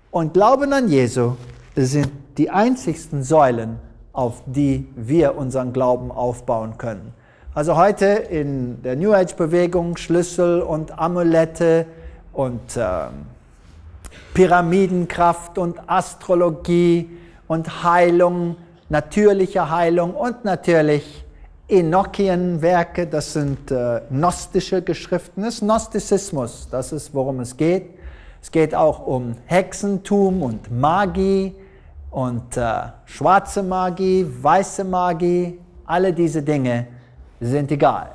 und Glauben an Jesu sind die einzigsten Säulen, auf die wir unseren Glauben aufbauen können. Also heute in der New Age-Bewegung Schlüssel und Amulette und Pyramidenkraft und Astrologie und Heilung, natürliche Heilung und natürlich Enochienwerke, das sind gnostische Geschriften, das ist Gnostizismus, das ist, worum es geht. Es geht auch um Hexentum und Magie und schwarze Magie, weiße Magie, alle diese Dinge sind egal.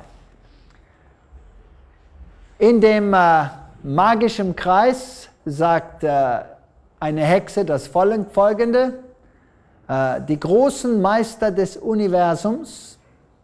In dem magischen Kreis sagt eine Hexe das Folgende: Die großen Meister des Universums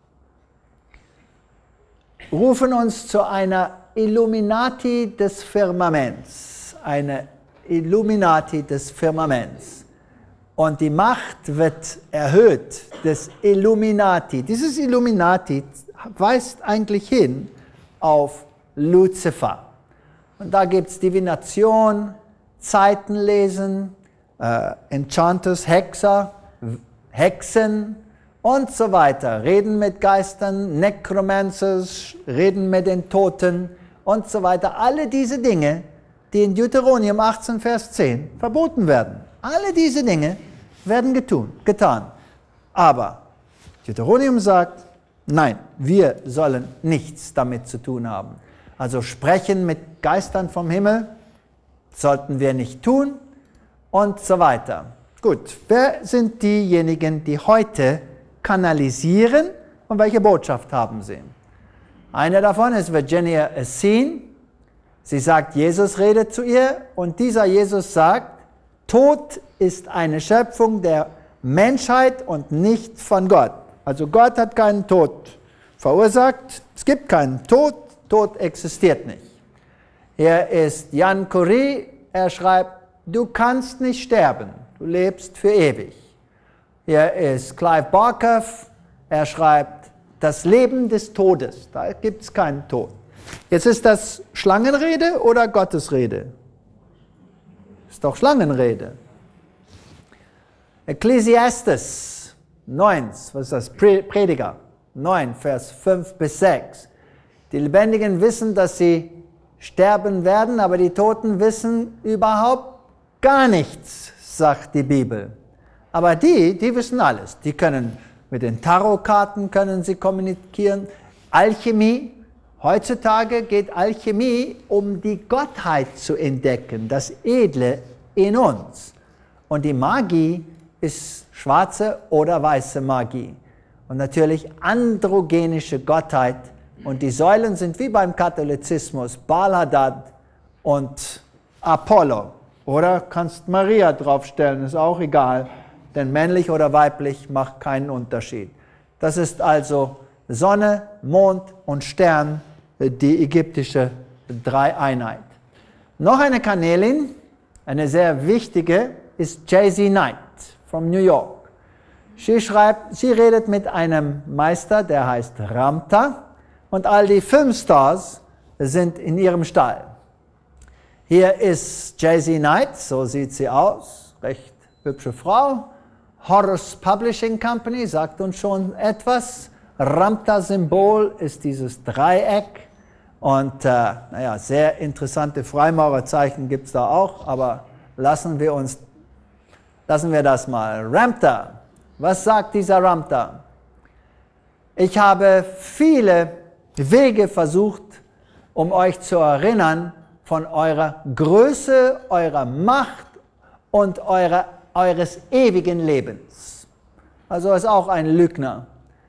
rufen uns zu einer Illuminati des Firmaments, eine Illuminati des Firmaments. Und die Macht wird erhöht des Illuminati. Dieses Illuminati weist eigentlich hin auf Luzifer. Und da gibt es Divination, Zeitenlesen, Enchanters, Hexer, Hexen und so weiter. Reden mit Geistern, Necromancers, reden mit den Toten und so weiter. Alle diese Dinge, die in Deuteronomium 18, Vers 10 verboten werden. Alle diese Dinge werden getan. Aber Deuteronomium sagt, nein, wir sollen nichts damit zu tun haben. Also sprechen mit Geistern vom Himmel sollten wir nicht tun und so weiter. Gut, wer sind diejenigen, die heute kanalisieren und welche Botschaft haben sie? Eine davon ist Virginia Essene. Sie sagt, Jesus redet zu ihr und dieser Jesus sagt, Tod ist eine Schöpfung der Menschheit und nicht von Gott. Also Gott hat keinen Tod verursacht, es gibt keinen Tod, Tod existiert nicht. Hier ist Jan Curie, er schreibt, du kannst nicht sterben, du lebst für ewig. Hier ist Clive Barker, er schreibt, das Leben des Todes, da gibt es keinen Tod. Jetzt ist das Schlangenrede oder Gottesrede? Ist doch Schlangenrede. Ecclesiastes 9, was ist das? Prediger 9, Vers 5 bis 6. Die Lebendigen wissen, dass sie sterben werden, aber die Toten wissen überhaupt gar nichts, sagt die Bibel. Aber die wissen alles. Die können mit den Tarotkarten können sie kommunizieren. Alchemie. Heutzutage geht Alchemie, um die Gottheit zu entdecken, das Edle in uns. Und die Magie ist schwarze oder weiße Magie. Und natürlich androgenische Gottheit. Und die Säulen sind wie beim Katholizismus, Baal-Hadad und Apollo. Oder kannst Maria draufstellen, ist auch egal, denn männlich oder weiblich macht keinen Unterschied. Das ist also Sonne, Mond und Stern, die ägyptische Dreieinheit. Noch eine Kanälin, eine sehr wichtige, ist J.Z. Knight von New York. Sie schreibt, sie redet mit einem Meister, der heißt Ramtha, und all die Filmstars sind in ihrem Stall. Hier ist J.Z. Knight, so sieht sie aus, recht hübsche Frau. Horus Publishing Company sagt uns schon etwas. Ramtha-Symbol ist dieses Dreieck. Und naja, sehr interessante Freimaurerzeichen gibt es da auch, aber lassen wir das mal. Ramtha, was sagt dieser Ramtha? Ich habe viele Wege versucht, um euch zu erinnern von eurer Größe, eurer Macht und eures ewigen Lebens. Also ist auch ein Lügner.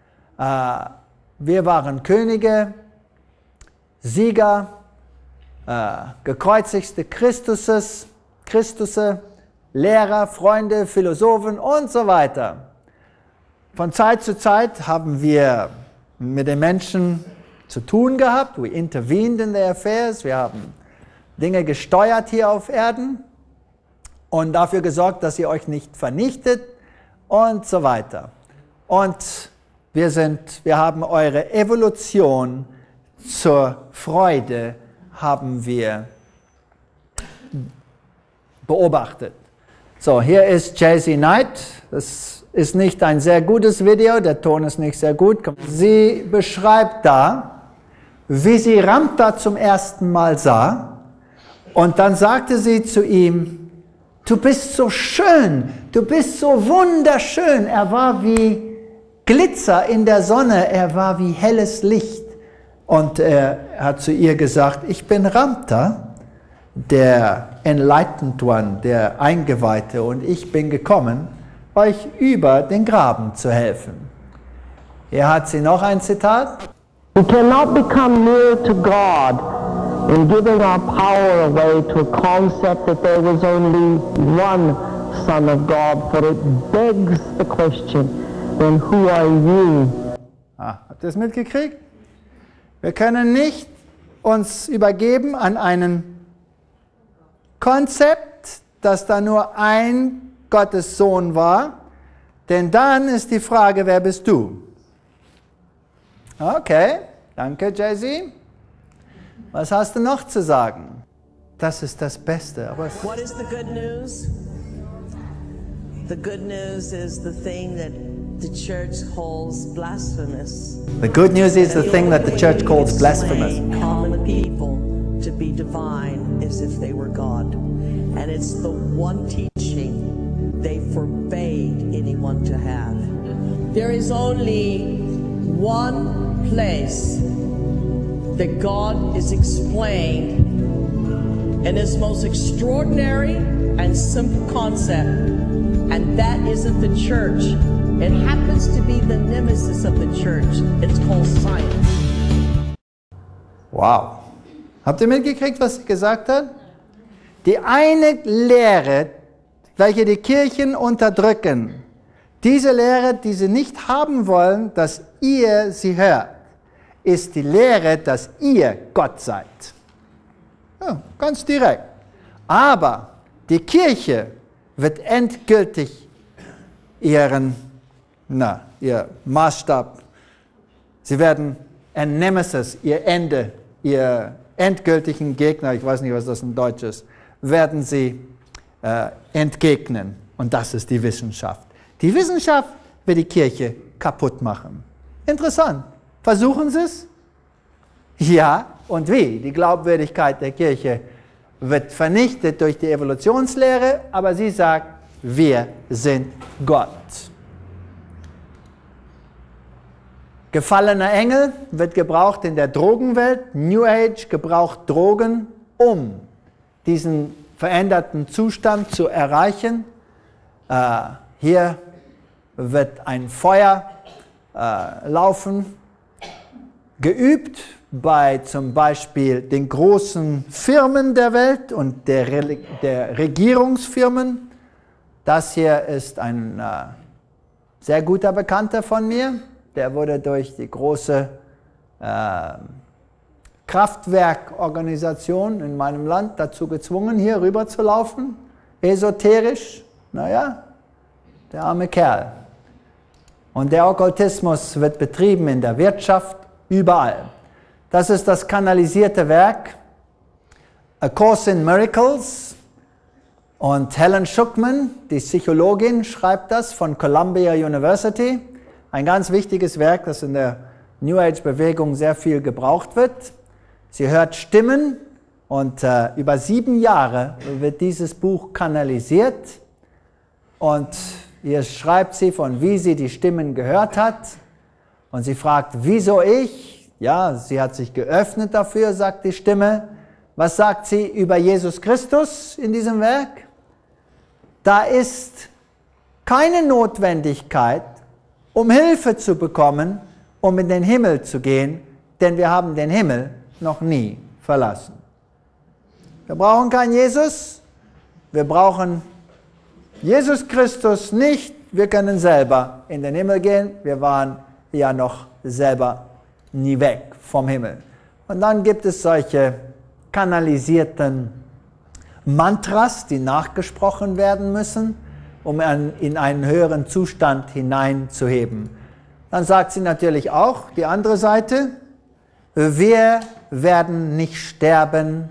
Wir waren Könige, Sieger, gekreuzigte Christusse, Lehrer, Freunde, Philosophen und so weiter. Von Zeit zu Zeit haben wir mit den Menschen zu tun gehabt. We intervened in their affairs. Wir haben Dinge gesteuert hier auf Erden und dafür gesorgt, dass ihr euch nicht vernichtet und so weiter. Und wir haben eure Evolution zur Freude haben wir beobachtet. So, hier ist Jaycee Knight. Das ist nicht ein sehr gutes Video, der Ton ist nicht sehr gut. Sie beschreibt da, wie sie Ramtha zum ersten Mal sah. Und dann sagte sie zu ihm, du bist so schön, du bist so wunderschön. Er war wie Glitzer in der Sonne, er war wie helles Licht. Und er hat zu ihr gesagt, ich bin Ramtha, der Enlightened One, der Eingeweihte, und ich bin gekommen, euch über den Graben zu helfen. Hier hat sie noch ein Zitat. We cannot become near to God in giving our power away to a concept that there was only one Son of God, for it begs the question, then who are you? Habt ihr das mitgekriegt? Wir können nicht uns übergeben an einen Konzept, dass da nur ein Gottes Sohn war, denn dann ist die Frage, wer bist du? Okay, danke Jaycee. Was hast du noch zu sagen? Das ist das Beste. Aber what is the good news? The good news is the thing that the church calls blasphemous. The good news is the thing that the church calls blasphemous. Common people to be divine as if they were God. And it's the one teaching they forbade anyone to have. There is only one place that God is explained in His most extraordinary and simple concept, and that isn't the church. It happens to be the nemesis of the church. It's called science. Wow. Habt ihr mitgekriegt, was sie gesagt hat? Die eine Lehre, welche die Kirchen unterdrücken, diese Lehre, die sie nicht haben wollen, dass ihr sie hört, ist die Lehre, dass ihr Gott seid. Ja, ganz direkt. Aber die Kirche wird endgültig ihr Maßstab, sie werden ein Nemesis, ihr Ende, ihr endgültigen Gegner, ich weiß nicht, was das in Deutsch ist, werden sie entgegnen. Und das ist die Wissenschaft. Die Wissenschaft wird die Kirche kaputt machen. Interessant. Versuchen Sie es? Ja, und wie? Die Glaubwürdigkeit der Kirche wird vernichtet durch die Evolutionslehre, aber sie sagt, wir sind Gott. Gefallener Engel wird gebraucht in der Drogenwelt. New Age gebraucht Drogen, um diesen veränderten Zustand zu erreichen. Hier wird ein Feuer laufen, geübt bei zum Beispiel den großen Firmen der Welt und der Regierungsfirmen. Das hier ist ein sehr guter Bekannter von mir. Der wurde durch die große Kraftwerkorganisation in meinem Land dazu gezwungen, hier rüber zu laufen. Esoterisch, naja, der arme Kerl. Und der Okkultismus wird betrieben in der Wirtschaft, überall. Das ist das kanalisierte Werk A Course in Miracles. Und Helen Schucman, die Psychologin, schreibt das von Columbia University. Ein ganz wichtiges Werk, das in der New Age-Bewegung sehr viel gebraucht wird. Sie hört Stimmen und über 7 Jahre wird dieses Buch kanalisiert. Und hier schreibt sie von, wie sie die Stimmen gehört hat. Und sie fragt, wieso ich? Ja, sie hat sich geöffnet dafür, sagt die Stimme. Was sagt sie über Jesus Christus in diesem Werk? Da ist keine Notwendigkeit, um Hilfe zu bekommen, um in den Himmel zu gehen, denn wir haben den Himmel noch nie verlassen. Wir brauchen keinen Jesus, wir brauchen Jesus Christus nicht, wir können selber in den Himmel gehen, wir waren ja noch selber nie weg vom Himmel. Und dann gibt es solche kanalisierten Mantras, die nachgesprochen werden müssen, um in einen höheren Zustand hineinzuheben. Dann sagt sie natürlich auch, die andere Seite, wir werden nicht sterben,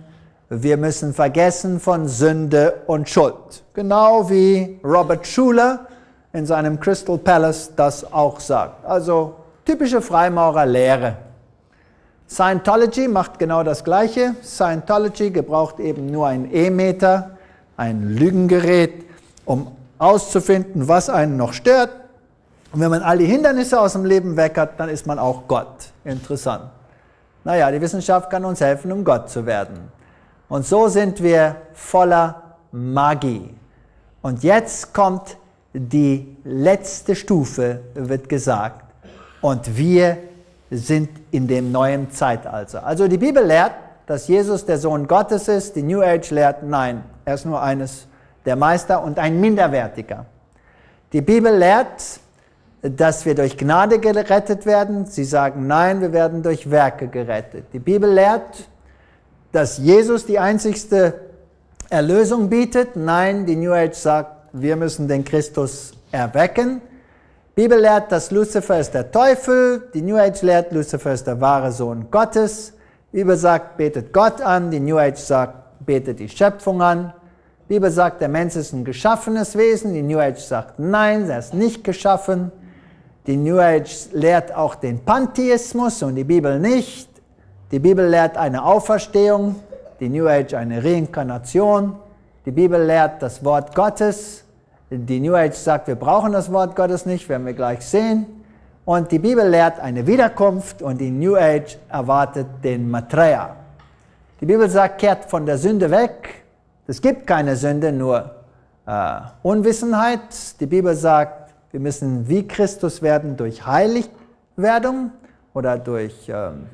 wir müssen vergessen von Sünde und Schuld. Genau wie Robert Schuller in seinem Crystal Palace das auch sagt. Also typische Freimaurerlehre. Scientology macht genau das Gleiche. Scientology gebraucht eben nur ein E-Meter, ein Lügengerät, um auszufinden, was einen noch stört. Und wenn man all die Hindernisse aus dem Leben weg hat, dann ist man auch Gott. Interessant. Naja, die Wissenschaft kann uns helfen, um Gott zu werden. Und so sind wir voller Magie. Und jetzt kommt die letzte Stufe, wird gesagt. Und wir sind in dem neuen Zeitalter. Also die Bibel lehrt, dass Jesus der Sohn Gottes ist. Die New Age lehrt, nein, er ist nur eines der Meister und ein Minderwertiger. Die Bibel lehrt, dass wir durch Gnade gerettet werden. Sie sagen, nein, wir werden durch Werke gerettet. Die Bibel lehrt, dass Jesus die einzigste Erlösung bietet. Nein, die New Age sagt, wir müssen den Christus erwecken. Die Bibel lehrt, dass Luzifer ist der Teufel. Die New Age lehrt, Luzifer ist der wahre Sohn Gottes. Die Bibel sagt, betet Gott an. Die New Age sagt, betet die Schöpfung an. Die Bibel sagt, der Mensch ist ein geschaffenes Wesen. Die New Age sagt, nein, er ist nicht geschaffen. Die New Age lehrt auch den Pantheismus und die Bibel nicht. Die Bibel lehrt eine Auferstehung, die New Age eine Reinkarnation. Die Bibel lehrt das Wort Gottes. Die New Age sagt, wir brauchen das Wort Gottes nicht, werden wir gleich sehen. Und die Bibel lehrt eine Wiederkunft und die New Age erwartet den Maitreya. Die Bibel sagt, kehrt von der Sünde weg. Es gibt keine Sünde, nur Unwissenheit. Die Bibel sagt, wir müssen wie Christus werden durch Heiligwerdung oder durch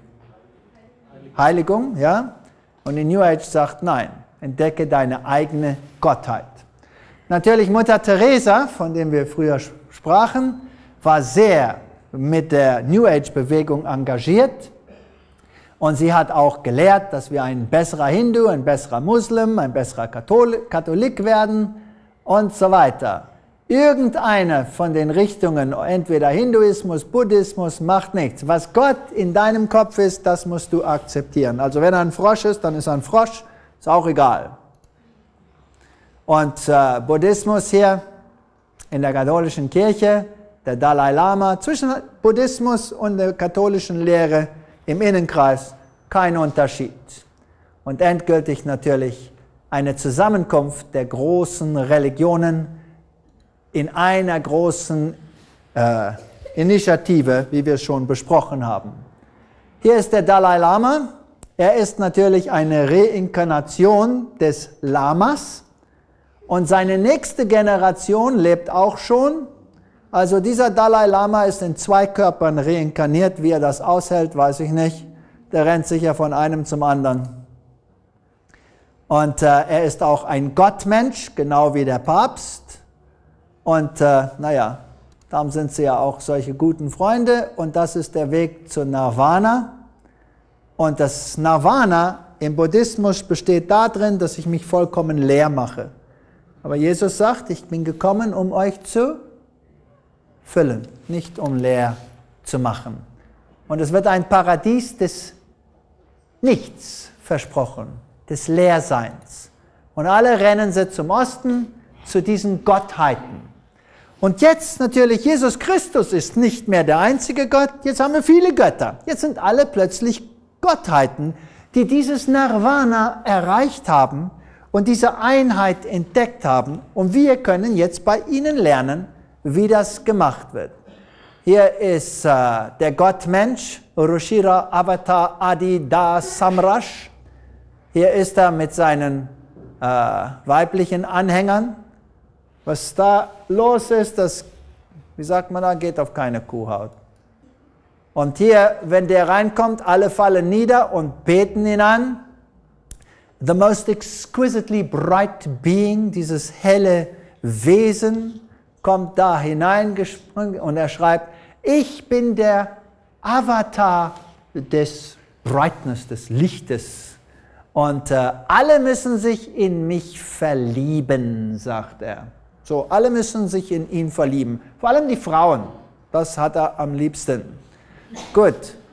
Heiligung, ja? Und die New Age sagt, nein, entdecke deine eigene Gottheit. Natürlich Mutter Teresa, von dem wir früher sprachen, war sehr mit der New Age-Bewegung engagiert. Und sie hat auch gelehrt, dass wir ein besserer Hindu, ein besserer Muslim, ein besserer Katholik werden und so weiter. Irgendeine von den Richtungen, entweder Hinduismus, Buddhismus, macht nichts. Was Gott in deinem Kopf ist, das musst du akzeptieren. Also wenn er ein Frosch ist, dann ist er ein Frosch, ist auch egal. Und Buddhismus hier in der katholischen Kirche, der Dalai Lama, zwischen Buddhismus und der katholischen Lehre im Innenkreis kein Unterschied. Und endgültig natürlich eine Zusammenkunft der großen Religionen in einer großen Initiative, wie wir es schon besprochen haben. Hier ist der Dalai Lama. Er ist natürlich eine Reinkarnation des Lamas. Und seine nächste Generation lebt auch schon. Also dieser Dalai Lama ist in 2 Körpern reinkarniert. Wie er das aushält, weiß ich nicht. Der rennt sicher von einem zum anderen. Und er ist auch ein Gottmensch, genau wie der Papst. Und naja, darum sind sie ja auch solche guten Freunde. Und das ist der Weg zu Nirvana. Und das Nirvana im Buddhismus besteht darin, dass ich mich vollkommen leer mache. Aber Jesus sagt, ich bin gekommen, um euch zu füllen, nicht um leer zu machen. Und es wird ein Paradies des Nichts versprochen, des Leerseins. Und alle rennen sie zum Osten, zu diesen Gottheiten. Und jetzt natürlich, Jesus Christus ist nicht mehr der einzige Gott, jetzt haben wir viele Götter. Jetzt sind alle plötzlich Gottheiten, die dieses Nirvana erreicht haben und diese Einheit entdeckt haben. Und wir können jetzt bei ihnen lernen, wie das gemacht wird. Hier ist der Gottmensch, Ruchira Avatar Adi Das Samrash. Hier ist er mit seinen weiblichen Anhängern. Was da los ist, das, wie sagt man da, geht auf keine Kuhhaut. Und hier, wenn der reinkommt, alle fallen nieder und beten ihn an. The most exquisitely bright being, dieses helle Wesen, kommt da hineingesprungen und er schreibt, ich bin der Avatar des Brightness, des Lichtes. Und alle müssen sich in mich verlieben, sagt er. So, alle müssen sich in ihn verlieben. Vor allem die Frauen. Das hat er am liebsten. Gut.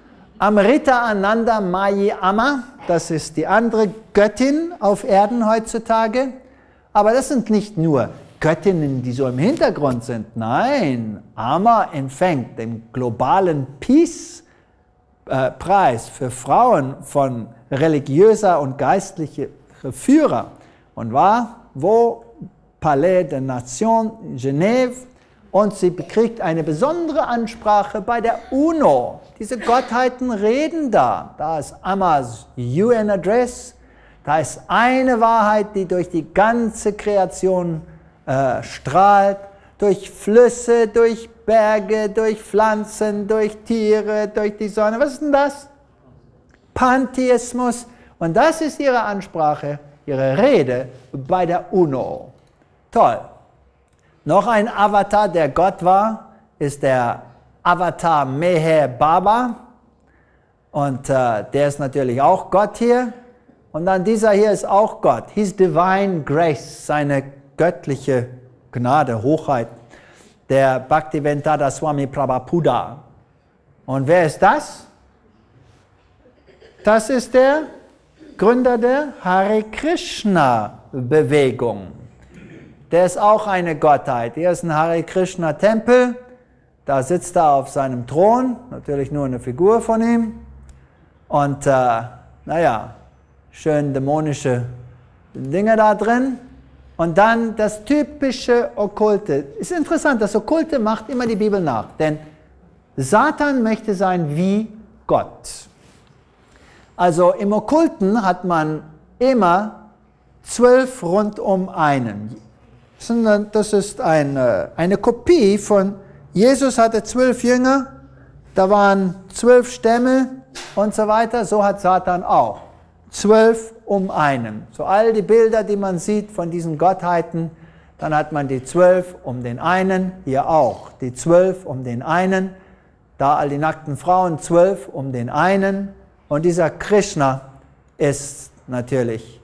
Amrita Ananda Mayi Amma, das ist die andere Göttin auf Erden heutzutage. Aber das sind nicht nur Göttinnen, die so im Hintergrund sind. Nein, Amma empfängt den globalen Peace-Preis für Frauen von religiöser und geistlicher Führer. Und war wo? Palais der Nation in Genève. Und sie bekriegt eine besondere Ansprache bei der UNO. Diese Gottheiten reden da. Da ist Ammas UN-Address. Da ist eine Wahrheit, die durch die ganze Kreation strahlt. Durch Flüsse, durch Berge, durch Pflanzen, durch Tiere, durch die Sonne. Was ist denn das? Pantheismus. Und das ist ihre Ansprache, ihre Rede bei der UNO. Toll. Noch ein Avatar, der Gott war, ist der Avatar Meher Baba. Und der ist natürlich auch Gott hier. Und dann dieser hier ist auch Gott. His Divine Grace, seine göttliche Gnade, Hochheit. Der Bhaktivedanta Swami Prabhupada. Und wer ist das? Das ist der Gründer der Hare Krishna Bewegung. Der ist auch eine Gottheit. Hier ist ein Hare Krishna Tempel. Da sitzt er auf seinem Thron. Natürlich nur eine Figur von ihm. Und naja, schön dämonische Dinge da drin. Und dann das typische Okkulte. Ist interessant, das Okkulte macht immer die Bibel nach. Denn Satan möchte sein wie Gott. Also im Okkulten hat man immer 12 rund um einen. Das ist eine Kopie von, Jesus hatte 12 Jünger, da waren 12 Stämme und so weiter. So hat Satan auch. 12 um einen. So all die Bilder, die man sieht von diesen Gottheiten, dann hat man die 12 um den einen, hier auch. Die 12 um den einen, da all die nackten Frauen, 12 um den einen. Und dieser Krishna ist natürlich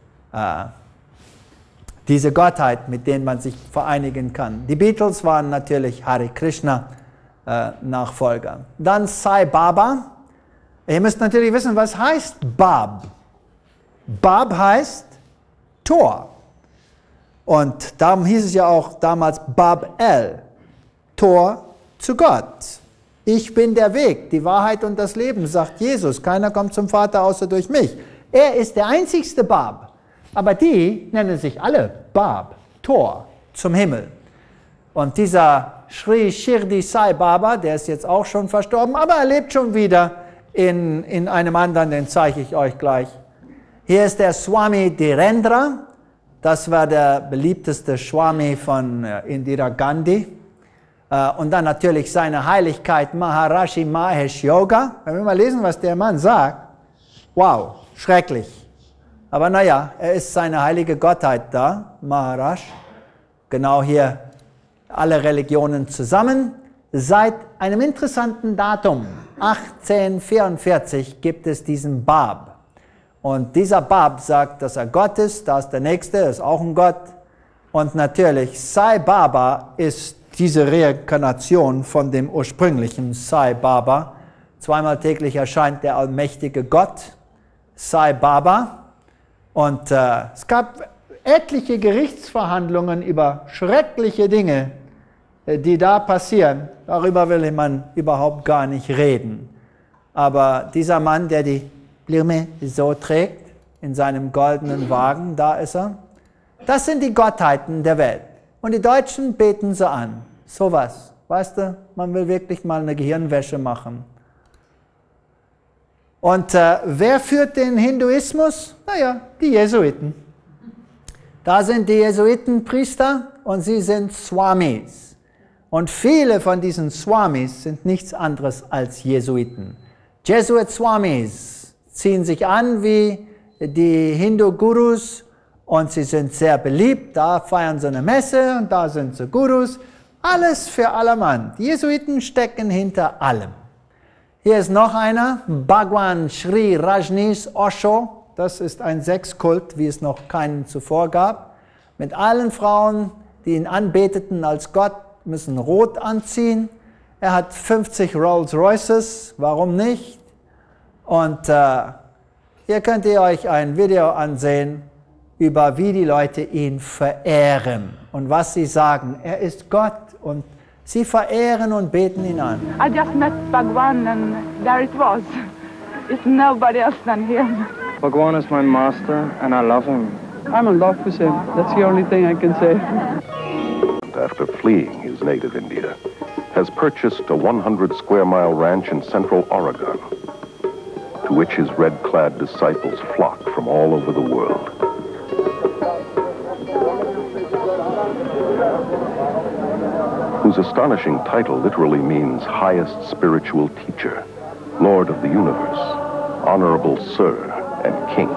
diese Gottheit, mit denen man sich vereinigen kann. Die Beatles waren natürlich Hare Krishna Nachfolger. Dann Sai Baba. Ihr müsst natürlich wissen, was heißt Bab. Bab heißt Tor. Und darum hieß es ja auch damals Bab El, Tor zu Gott. Ich bin der Weg, die Wahrheit und das Leben, sagt Jesus. Keiner kommt zum Vater außer durch mich. Er ist der einzigste Bab. Aber die nennen sich alle Bab, Tor zum Himmel. Und dieser Sri Shirdi Sai Baba, der ist jetzt auch schon verstorben, aber er lebt schon wieder in einem anderen, den zeige ich euch gleich. Hier ist der Swami Dhirendra, das war der beliebteste Swami von Indira Gandhi. Und dann natürlich seine Heiligkeit Maharishi Mahesh Yoga. Wenn wir mal lesen, was der Mann sagt, wow, schrecklich. Aber naja, er ist seine heilige Gottheit da, Maharaj. Genau hier alle Religionen zusammen. Seit einem interessanten Datum, 1844, gibt es diesen Bab. Und dieser Bab sagt, dass er Gott ist, da ist der Nächste, ist auch ein Gott. Und natürlich, Sai Baba ist diese Reinkarnation von dem ursprünglichen Sai Baba. Zweimal täglich erscheint der allmächtige Gott, Sai Baba. Und es gab etliche Gerichtsverhandlungen über schreckliche Dinge, die da passieren. Darüber will man überhaupt gar nicht reden. Aber dieser Mann, der die Blume so trägt, in seinem goldenen Wagen, da ist er. Das sind die Gottheiten der Welt. Und die Deutschen beten sie an. So was. Weißt du, man will wirklich mal eine Gehirnwäsche machen. Und wer führt den Hinduismus? Naja, die Jesuiten. Da sind die Jesuitenpriester und sie sind Swamis. Und viele von diesen Swamis sind nichts anderes als Jesuiten. Jesuit Swamis ziehen sich an wie die Hindu-Gurus und sie sind sehr beliebt. Da feiern sie eine Messe und da sind sie Gurus. Alles für allermann. Die Jesuiten stecken hinter allem. Hier ist noch einer, Bhagwan Sri Rajneesh Osho. Das ist ein Sexkult, wie es noch keinen zuvor gab. Mit allen Frauen, die ihn anbeteten als Gott, müssen rot anziehen. Er hat 50 Rolls Royces, warum nicht? Und hier könnt ihr euch ein Video ansehen, über wie die Leute ihn verehren und was sie sagen. Er ist Gott und sie verehren und beten ihn an. I just met Bhagwan and there it was. It's nobody else than him. Bhagwan is my master and I love him. I'm in love with him. That's the only thing I can say. After fleeing his native India, has purchased a 100-square-mile ranch in central Oregon, to which his red-clad disciples flock from all over the world. Whose astonishing title literally means highest spiritual teacher, Lord of the universe, honorable Sir and King.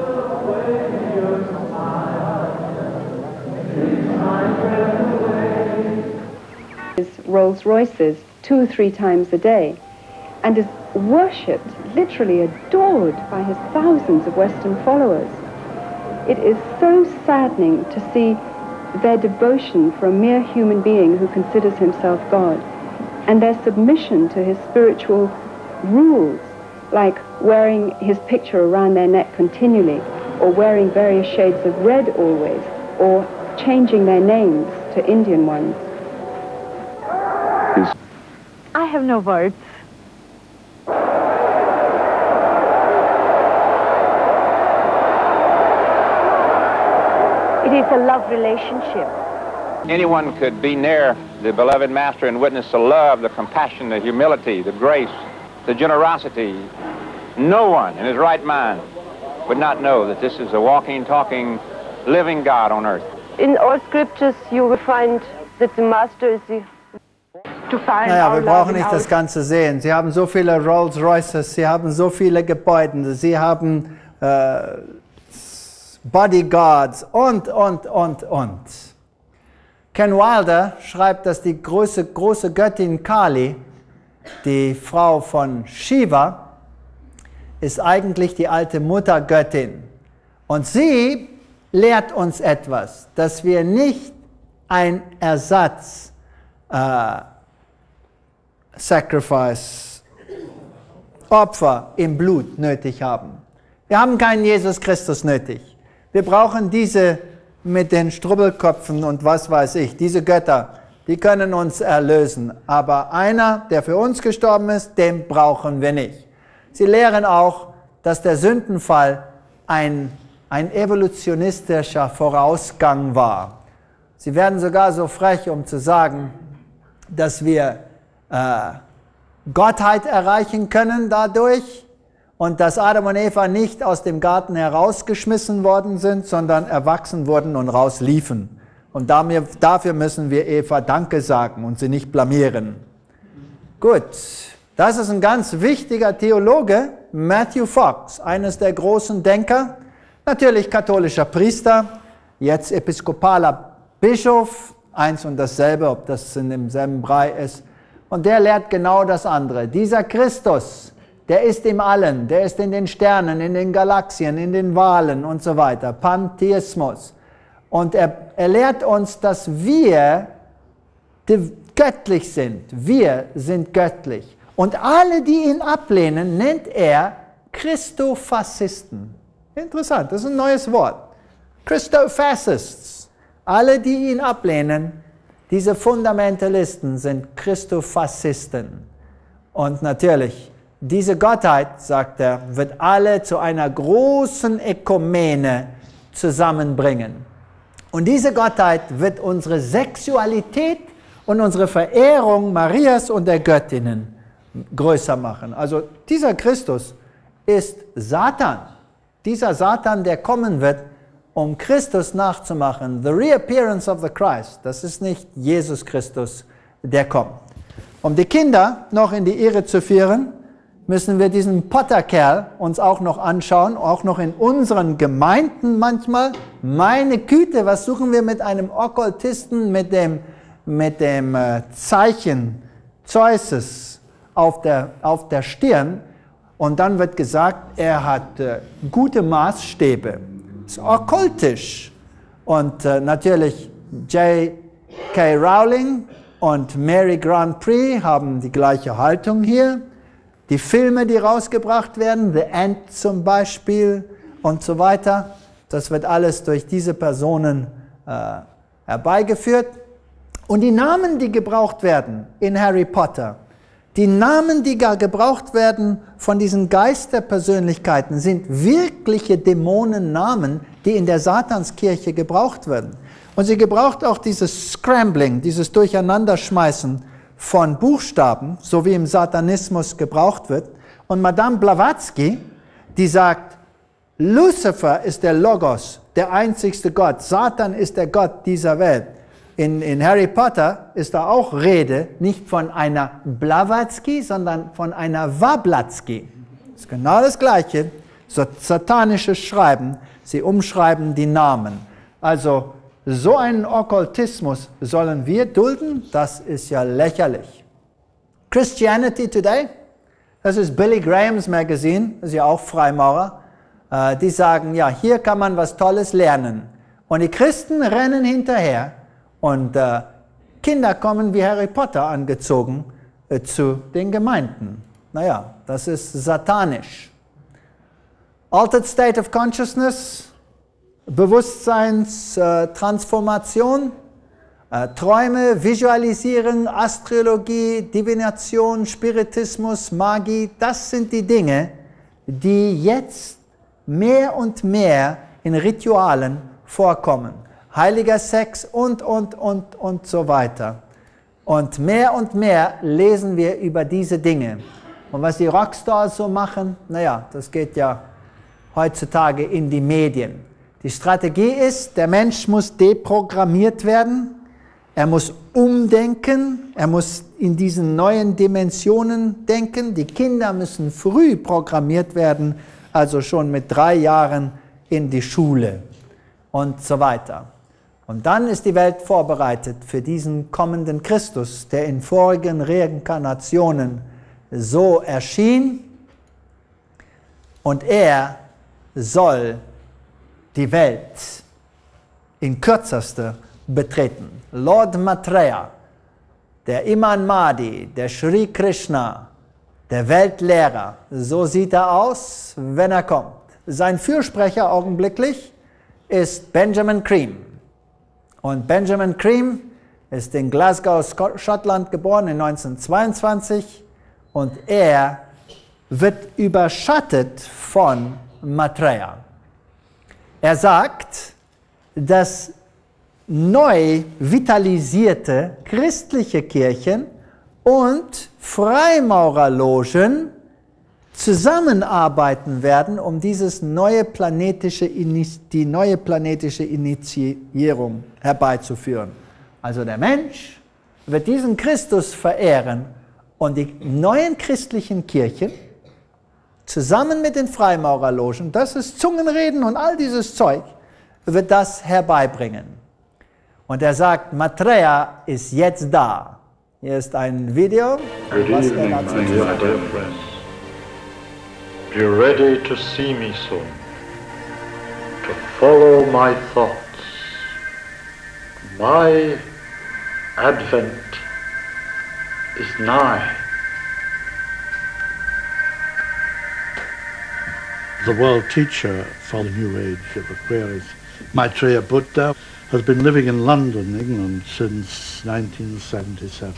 Rolls Royces 2 or 3 times a day and is worshipped, literally adored by his thousands of Western followers. It is so saddening to see their devotion for a mere human being who considers himself God and their submission to his spiritual rules, like wearing his picture around their neck continually or wearing various shades of red always or changing their names to Indian ones. I have no words. It is a love relationship. Anyone could be near the beloved Master and witness the love, the compassion, the humility, the grace, the generosity. No one in his right mind would not know that this is a walking, talking, living God on earth. In all scriptures you will find that the Master is the Naja, wir brauchen nicht das Ganze sehen. Sie haben so viele Rolls Royces, sie haben so viele Gebäude, sie haben Bodyguards und. Ken Wilder schreibt, dass die große Göttin Kali, die Frau von Shiva, ist eigentlich die alte Muttergöttin. Und sie lehrt uns etwas, dass wir nicht ein Ersatz Sacrifice, Opfer im Blut nötig haben. Wir haben keinen Jesus Christus nötig. Wir brauchen diese mit den Strubbelköpfen und was weiß ich, diese Götter, die können uns erlösen. Aber einer, der für uns gestorben ist, den brauchen wir nicht. Sie lehren auch, dass der Sündenfall ein evolutionistischer Vorausgang war. Sie werden sogar so frech, um zu sagen, dass wir Gottheit erreichen können dadurch und dass Adam und Eva nicht aus dem Garten herausgeschmissen worden sind, sondern erwachsen wurden und rausliefen. Und dafür müssen wir Eva Danke sagen und sie nicht blamieren. Gut, das ist ein ganz wichtiger Theologe, Matthew Fox, eines der großen Denker, natürlich katholischer Priester, jetzt episkopaler Bischof, eins und dasselbe, ob das in demselben Brei ist. Und der lehrt genau das andere. Dieser Christus, der ist im Allen, der ist in den Sternen, in den Galaxien, in den Walen und so weiter. Pantheismus. Und er lehrt uns, dass wir göttlich sind. Wir sind göttlich. Und alle, die ihn ablehnen, nennt er Christofaschisten. Interessant, das ist ein neues Wort. Christofascists. Alle, die ihn ablehnen, diese Fundamentalisten sind Christofaschisten. Und natürlich, diese Gottheit, sagt er, wird alle zu einer großen Ökumene zusammenbringen. Und diese Gottheit wird unsere Sexualität und unsere Verehrung Marias und der Göttinnen größer machen. Also dieser Christus ist Satan. Dieser Satan, der kommen wird, um Christus nachzumachen. The reappearance of the Christ. Das ist nicht Jesus Christus, der kommt. Um die Kinder noch in die Irre zu führen, müssen wir diesen Potterkerl uns auch noch anschauen, auch noch in unseren Gemeinden manchmal. Meine Güte, was suchen wir mit einem Okkultisten mit dem Zeichen Zeuses auf der Stirn? Und dann wird gesagt, er hat gute Maßstäbe. Das ist okkultisch. Und natürlich J.K. Rowling und Mary Grand Prix haben die gleiche Haltung hier. Die Filme, die rausgebracht werden, The Ant zum Beispiel und so weiter, das wird alles durch diese Personen herbeigeführt. Und die Namen, die gebraucht werden in Harry Potter, die Namen, die gar gebraucht werden von diesen Geisterpersönlichkeiten, sind wirkliche Dämonennamen, die in der Satanskirche gebraucht werden. Und sie gebraucht auch dieses Scrambling, dieses Durcheinanderschmeißen von Buchstaben, so wie im Satanismus gebraucht wird. Und Madame Blavatsky, die sagt, Lucifer ist der Logos, der einzigste Gott. Satan ist der Gott dieser Welt. In Harry Potter ist da auch Rede, nicht von einer Blavatsky, sondern von einer Wablatsky. Das ist genau das Gleiche. Satanisches Schreiben, sie umschreiben die Namen. Also so einen Okkultismus sollen wir dulden? Das ist ja lächerlich. Christianity Today, das ist Billy Grahams Magazine, das ist ja auch Freimaurer. Die sagen, ja, hier kann man was Tolles lernen. Und die Christen rennen hinterher und Kinder kommen wie Harry Potter angezogen zu den Gemeinden. Naja, das ist satanisch. Altered State of Consciousness, Bewusstseinstransformation, Träume, Visualisieren, Astrologie, Divination, Spiritismus, Magie, das sind die Dinge, die jetzt mehr und mehr in Ritualen vorkommen. Heiliger Sex und so weiter. Und mehr lesen wir über diese Dinge. Und was die Rockstars so machen, naja, das geht ja heutzutage in die Medien. Die Strategie ist, der Mensch muss deprogrammiert werden, er muss umdenken, er muss in diesen neuen Dimensionen denken. Die Kinder müssen früh programmiert werden, also schon mit 3 Jahren in die Schule und so weiter. Und dann ist die Welt vorbereitet für diesen kommenden Christus, der in vorigen Reinkarnationen so erschien. Und er soll die Welt in kürzester betreten. Lord Maitreya, der Imam Mahdi, der Sri Krishna, der Weltlehrer, so sieht er aus, wenn er kommt. Sein Fürsprecher augenblicklich ist Benjamin Creme. Und Benjamin Creme ist in Glasgow, Schottland geboren in 1922 und er wird überschattet von Maitreya. Er sagt, dass neu vitalisierte christliche Kirchen und Freimaurerlogen zusammenarbeiten werden, um die neue planetische Initiierung herbeizuführen. Also der Mensch wird diesen Christus verehren und die neuen christlichen Kirchen zusammen mit den Freimaurerlogen, das ist Zungenreden und all dieses Zeug, wird das herbeibringen. Und er sagt, Maitreya ist jetzt da. Hier ist ein Video, was er dazu sagt. Be ready to see me soon, to follow my thoughts. My advent is nigh. The world teacher for the New Age of Aquarius, Maitreya Buddha, has been living in London, England, since 1977.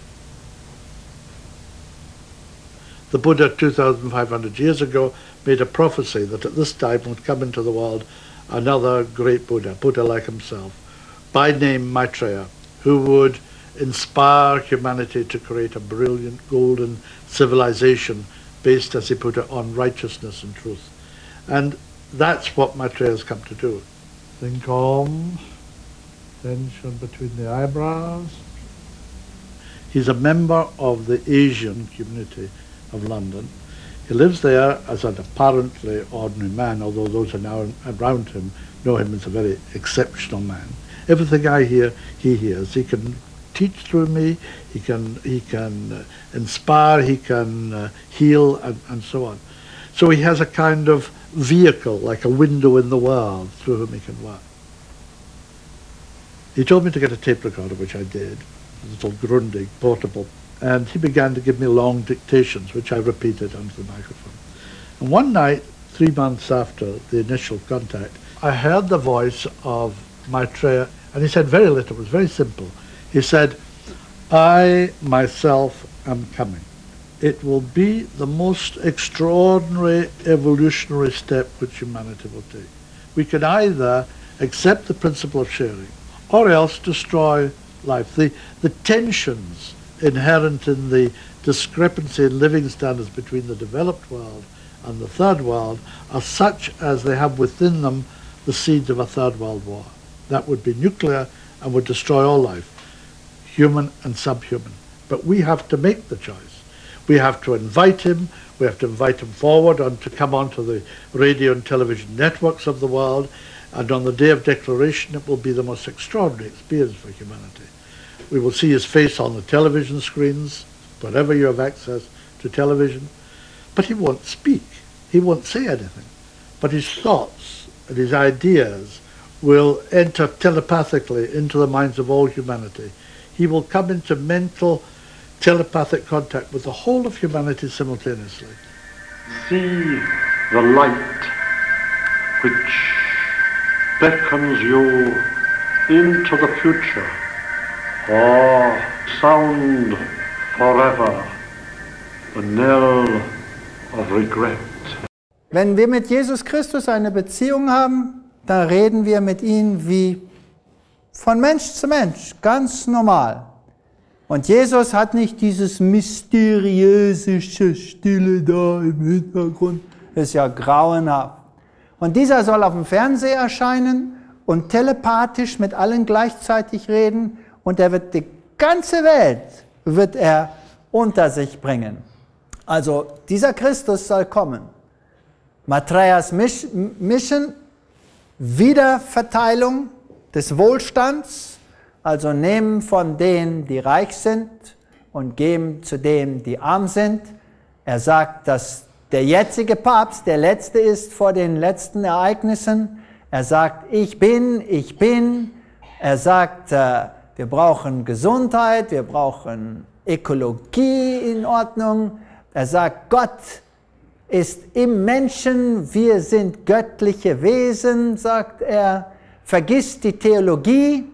The Buddha, 2,500 years ago, made a prophecy that at this time would come into the world another great Buddha, Buddha like himself, by name Maitreya, who would inspire humanity to create a brilliant golden civilization based, as he put it, on righteousness and truth. And that's what Maitreya has come to do. Think calm, tension between the eyebrows. He's a member of the Asian community of London. He lives there as an apparently ordinary man, although those who are now around him know him as a very exceptional man. Everything I hear, he hears. He can teach through me, he can inspire, he can heal, and so on. So he has a kind of vehicle, like a window in the world, through whom he can work. He told me to get a tape recorder, which I did, a little Grundig portable and he began to give me long dictations, which I repeated onto the microphone. And one night, 3 months after the initial contact, I heard the voice of Maitreya, and he said very little, it was very simple. He said, I myself am coming. It will be the most extraordinary evolutionary step which humanity will take. We can either accept the principle of sharing or else destroy life. The tensions inherent in the discrepancy in living standards between the developed world and the third world are such as they have within them the seeds of a third world war. That would be nuclear and would destroy all life, human and subhuman. But we have to make the choice. We have to invite him. We have to invite him forward and to come onto the radio and television networks of the world. And on the day of declaration, it will be the most extraordinary experience for humanity. We will see his face on the television screens, wherever you have access to television. But he won't speak. He won't say anything. But his thoughts and his ideas will enter telepathically into the minds of all humanity. He will come into mental telepathic contact with the whole of humanity simultaneously. See the light which beckons you into the future, or sound forever the knell of regret. Wenn wir mit Jesus Christus eine Beziehung haben, dann reden wir mit ihm wie von Mensch zu Mensch, ganz normal. Und Jesus hat nicht dieses mysteriöse Stille da im Hintergrund. Das ist ja grauenhaft. Und dieser soll auf dem Fernseher erscheinen und telepathisch mit allen gleichzeitig reden. Und er wird die ganze Welt unter sich bringen. Also dieser Christus soll kommen. Maitreya's Mission, Wiederverteilung des Wohlstands, also nehmen von denen, die reich sind und geben zu denen, die arm sind. Er sagt, dass der jetzige Papst der Letzte ist vor den letzten Ereignissen. Er sagt, ich bin. Er sagt, wir brauchen Gesundheit, wir brauchen Ökologie in Ordnung. Er sagt, Gott ist im Menschen, wir sind göttliche Wesen, sagt er. Vergiss die Theologie,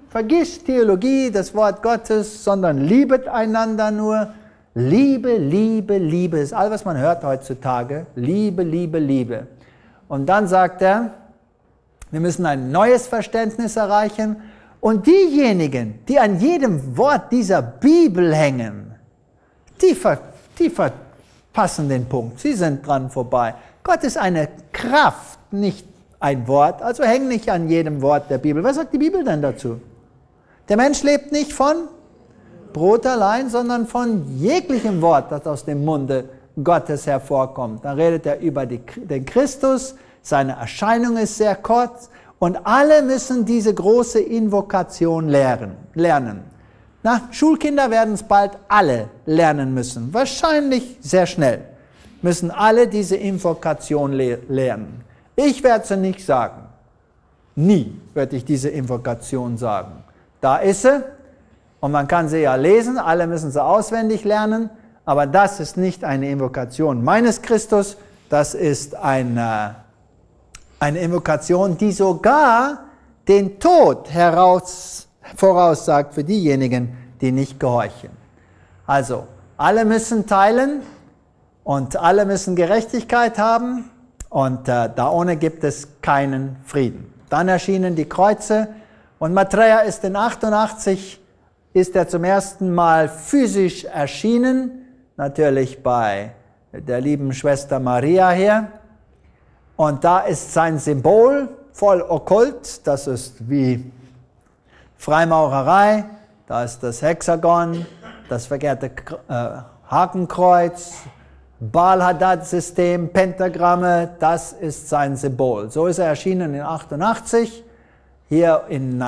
das Wort Gottes, sondern liebet einander nur. Liebe, Liebe, Liebe, ist all, was man hört heutzutage. Liebe, Liebe, Liebe. Und dann sagt er, wir müssen ein neues Verständnis erreichen. Und diejenigen, die an jedem Wort dieser Bibel hängen, die verpassen den Punkt. Sie sind dran vorbei. Gott ist eine Kraft, nicht ein Wort. Also häng nicht an jedem Wort der Bibel. Was sagt die Bibel denn dazu? Der Mensch lebt nicht von Brot allein, sondern von jeglichem Wort, das aus dem Munde Gottes hervorkommt. Dann redet er über den Christus, seine Erscheinung ist sehr kurz und alle müssen diese große Invokation lernen. Schulkinder werden es bald alle lernen müssen, wahrscheinlich sehr schnell, müssen alle diese Invokation lernen. Ich werde sie nicht sagen. Nie werde ich diese Invokation sagen. Da ist sie und man kann sie ja lesen, alle müssen sie auswendig lernen, aber das ist nicht eine Invokation meines Christus, das ist eine Invokation, die sogar den Tod voraussagt für diejenigen, die nicht gehorchen. Also, alle müssen teilen und alle müssen Gerechtigkeit haben und da ohne gibt es keinen Frieden. Dann erschienen die Kreuze und Maitreya ist in 88 ist er zum ersten Mal physisch erschienen, natürlich bei der lieben Schwester Maria hier. Und da ist sein Symbol voll okkult, das ist wie Freimaurerei, da ist das Hexagon, das verkehrte Hakenkreuz, Baal-Hadad-System, Pentagramme, das ist sein Symbol. So ist er erschienen in 88, hier in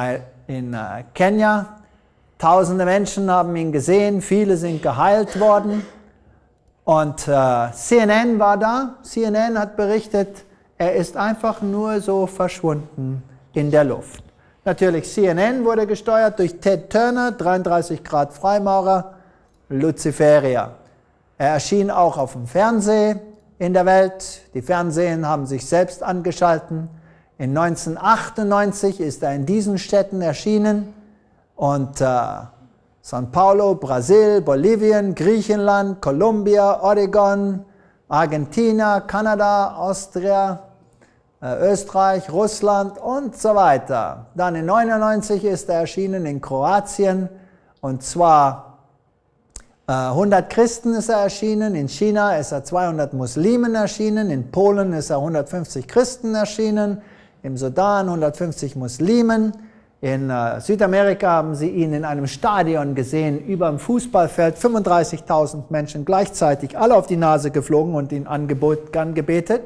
Kenia. Tausende Menschen haben ihn gesehen, viele sind geheilt worden. Und CNN war da, CNN hat berichtet, er ist einfach nur so verschwunden in der Luft. Natürlich, CNN wurde gesteuert durch Ted Turner, 33 Grad Freimaurer, Luciferier. Er erschien auch auf dem Fernsehen in der Welt. Die Fernsehen haben sich selbst angeschalten. In 1998 ist er in diesen Städten erschienen. Und São Paulo, Brasil, Bolivien, Griechenland, Kolumbien, Oregon, Argentinien, Kanada, Austria, Österreich, Russland und so weiter. Dann in 1999 ist er erschienen in Kroatien, und zwar 100 Christen ist er erschienen, in China ist er 200 Muslimen erschienen, in Polen ist er 150 Christen erschienen, im Sudan 150 Muslimen, in Südamerika haben sie ihn in einem Stadion gesehen, über dem Fußballfeld, 35.000 Menschen gleichzeitig, alle auf die Nase geflogen und ihn angebetet.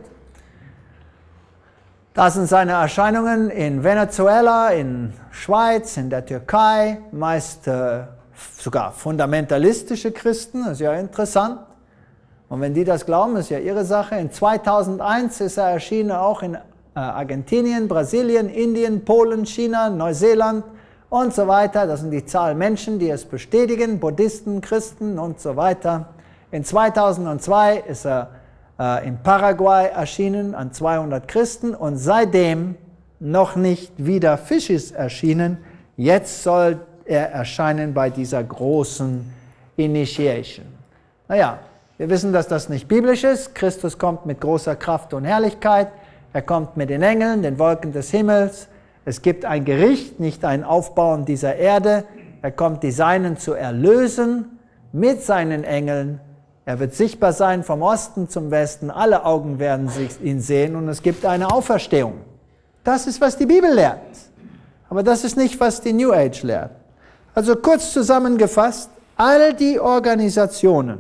Das sind seine Erscheinungen in Venezuela, in Schweiz, in der Türkei, meist sogar fundamentalistische Christen, das ist ja interessant. Und wenn die das glauben, ist ja ihre Sache. In 2001 ist er erschienen auch in Argentinien, Brasilien, Indien, Polen, China, Neuseeland und so weiter. Das sind die Zahl Menschen, die es bestätigen, Buddhisten, Christen und so weiter. In 2002 ist er in Paraguay erschienen an 200 Christen und seitdem noch nicht wieder Fischis erschienen. Jetzt soll er erscheinen bei dieser großen Initiation. Naja, wir wissen, dass das nicht biblisch ist. Christus kommt mit großer Kraft und Herrlichkeit. Er kommt mit den Engeln, den Wolken des Himmels. Es gibt ein Gericht, nicht ein Aufbauen dieser Erde. Er kommt, die Seinen zu erlösen mit seinen Engeln. Er wird sichtbar sein vom Osten zum Westen. Alle Augen werden ihn sehen und es gibt eine Auferstehung. Das ist, was die Bibel lehrt. Aber das ist nicht, was die New Age lehrt. Also kurz zusammengefasst, all die Organisationen,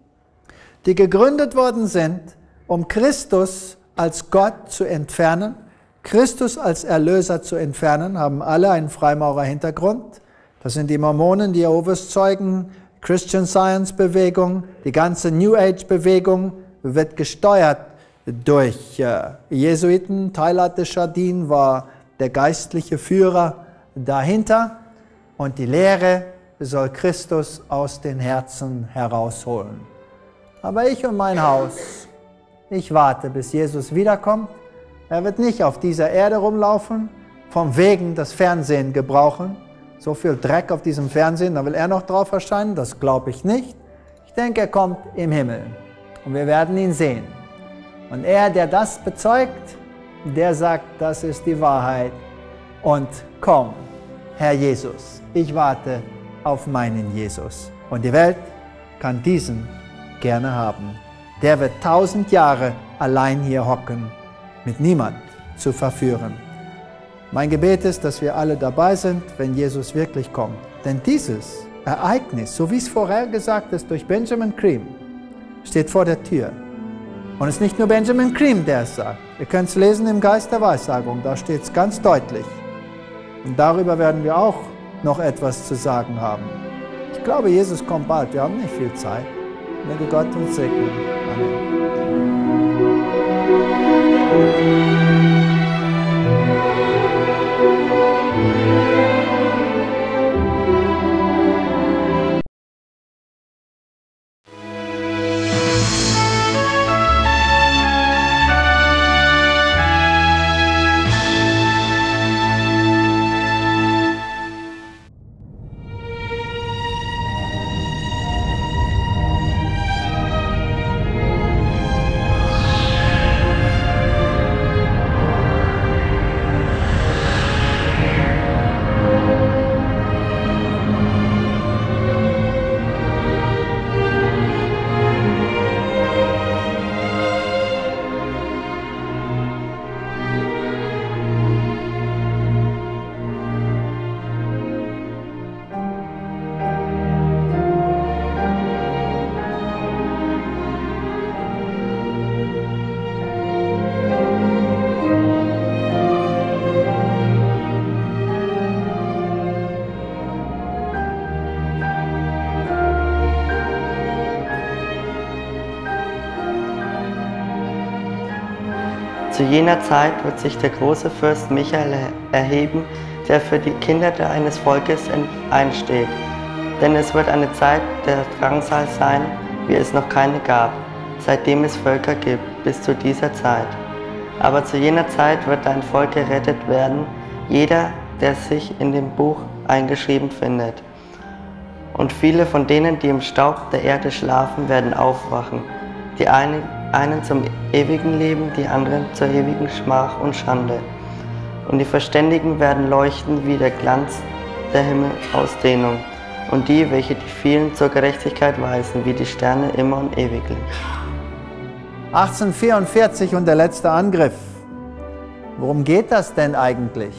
die gegründet worden sind, um Christus als Gott zu entfernen, Christus als Erlöser zu entfernen, haben alle einen Freimaurer-Hintergrund. Das sind die Mormonen, die Jehovas Zeugen, Christian Science-Bewegung, die ganze New Age-Bewegung wird gesteuert durch Jesuiten. Teilhard de Chardin war der geistliche Führer dahinter. Und die Lehre soll Christus aus den Herzen herausholen. Aber ich und mein Haus, ich warte, bis Jesus wiederkommt. Er wird nicht auf dieser Erde rumlaufen, vom Wegen das Fernsehen gebrauchen. So viel Dreck auf diesem Fernsehen, da will er noch drauf erscheinen, das glaube ich nicht. Ich denke, er kommt im Himmel und wir werden ihn sehen. Und er, der das bezeugt, der sagt, das ist die Wahrheit. Und komm, Herr Jesus, ich warte auf meinen Jesus. Und die Welt kann diesen gerne haben. Der wird 1000 Jahre allein hier hocken, mit niemand zu verführen. Mein Gebet ist, dass wir alle dabei sind, wenn Jesus wirklich kommt. Denn dieses Ereignis, so wie es vorher gesagt ist durch Benjamin Creme, steht vor der Tür. Und es ist nicht nur Benjamin Creme, der es sagt. Ihr könnt es lesen im Geist der Weissagung, da steht es ganz deutlich. Und darüber werden wir auch noch etwas zu sagen haben. Ich glaube, Jesus kommt bald. Wir haben nicht viel Zeit. Möge Gott uns segnen. Amen. Zu jener Zeit wird sich der große Fürst Michael erheben, der für die Kinder eines Volkes einsteht. Denn es wird eine Zeit der Drangsal sein, wie es noch keine gab, seitdem es Völker gibt, bis zu dieser Zeit. Aber zu jener Zeit wird ein Volk gerettet werden, jeder, der sich in dem Buch eingeschrieben findet. Und viele von denen, die im Staub der Erde schlafen, werden aufwachen, die einen zum ewigen Leben, die anderen zur ewigen Schmach und Schande. Und die Verständigen werden leuchten wie der Glanz der Himmelausdehnung, und die, welche die vielen zur Gerechtigkeit weisen, wie die Sterne immer und ewiglich. 1844 und der letzte Angriff. Worum geht das denn eigentlich?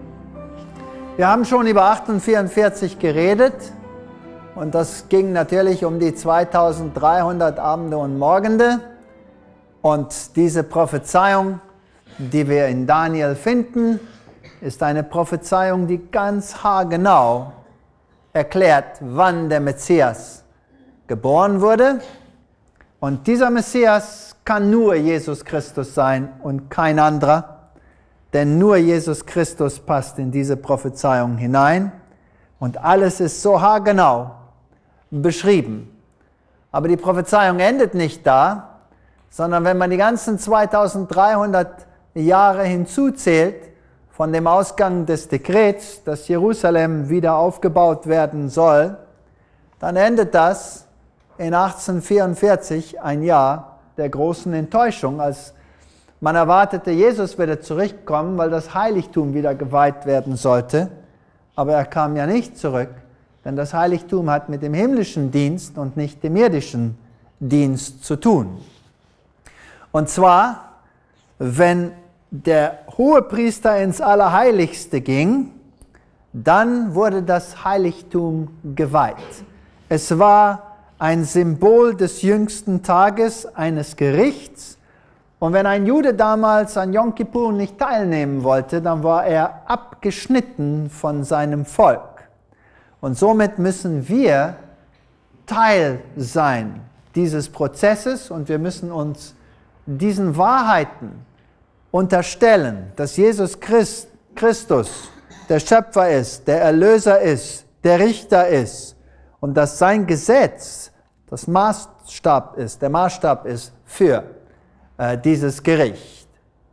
Wir haben schon über 1844 geredet und das ging natürlich um die 2300 Abende und Morgende. Und diese Prophezeiung, die wir in Daniel finden, ist eine Prophezeiung, die ganz haargenau erklärt, wann der Messias geboren wurde. Und dieser Messias kann nur Jesus Christus sein und kein anderer, denn nur Jesus Christus passt in diese Prophezeiung hinein und alles ist so haargenau beschrieben. Aber die Prophezeiung endet nicht da, sondern wenn man die ganzen 2300 Jahre hinzuzählt, von dem Ausgang des Dekrets, dass Jerusalem wieder aufgebaut werden soll, dann endet das in 1844, ein Jahr der großen Enttäuschung, als man erwartete, Jesus würde zurückkommen, weil das Heiligtum wieder geweiht werden sollte. Aber er kam ja nicht zurück, denn das Heiligtum hat mit dem himmlischen Dienst und nicht dem irdischen Dienst zu tun. Und zwar, wenn der Hohepriester ins Allerheiligste ging, dann wurde das Heiligtum geweiht. Es war ein Symbol des jüngsten Tages eines Gerichts. Und wenn ein Jude damals an Yom Kippur nicht teilnehmen wollte, dann war er abgeschnitten von seinem Volk. Und somit müssen wir Teil sein dieses Prozesses und wir müssen uns diesen Wahrheiten unterstellen, dass Jesus Christus der Schöpfer ist, der Erlöser ist, der Richter ist und dass sein Gesetz der Maßstab ist für dieses Gericht.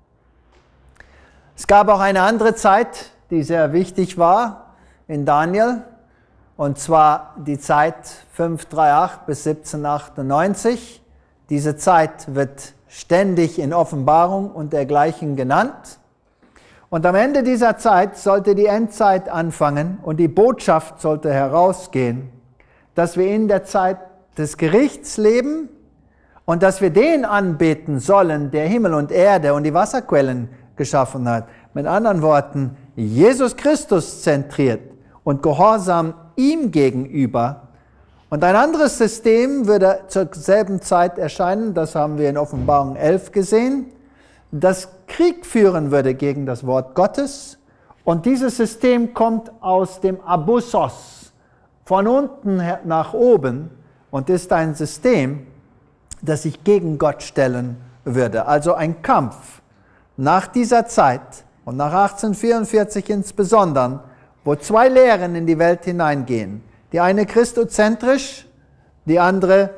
Es gab auch eine andere Zeit, die sehr wichtig war in Daniel, und zwar die Zeit 538 bis 1798. Diese Zeit wird ständig in Offenbarung und dergleichen genannt. Und am Ende dieser Zeit sollte die Endzeit anfangen und die Botschaft sollte herausgehen, dass wir in der Zeit des Gerichts leben und dass wir den anbeten sollen, der Himmel und Erde und die Wasserquellen geschaffen hat. Mit anderen Worten, Jesus Christus zentriert und gehorsam ihm gegenüber. Und ein anderes System würde zur selben Zeit erscheinen, das haben wir in Offenbarung 11 gesehen, das Krieg führen würde gegen das Wort Gottes. Und dieses System kommt aus dem Abussos, von unten nach oben, und ist ein System, das sich gegen Gott stellen würde. Also ein Kampf nach dieser Zeit und nach 1844 insbesondere, wo zwei Lehren in die Welt hineingehen. Die eine christozentrisch, die andere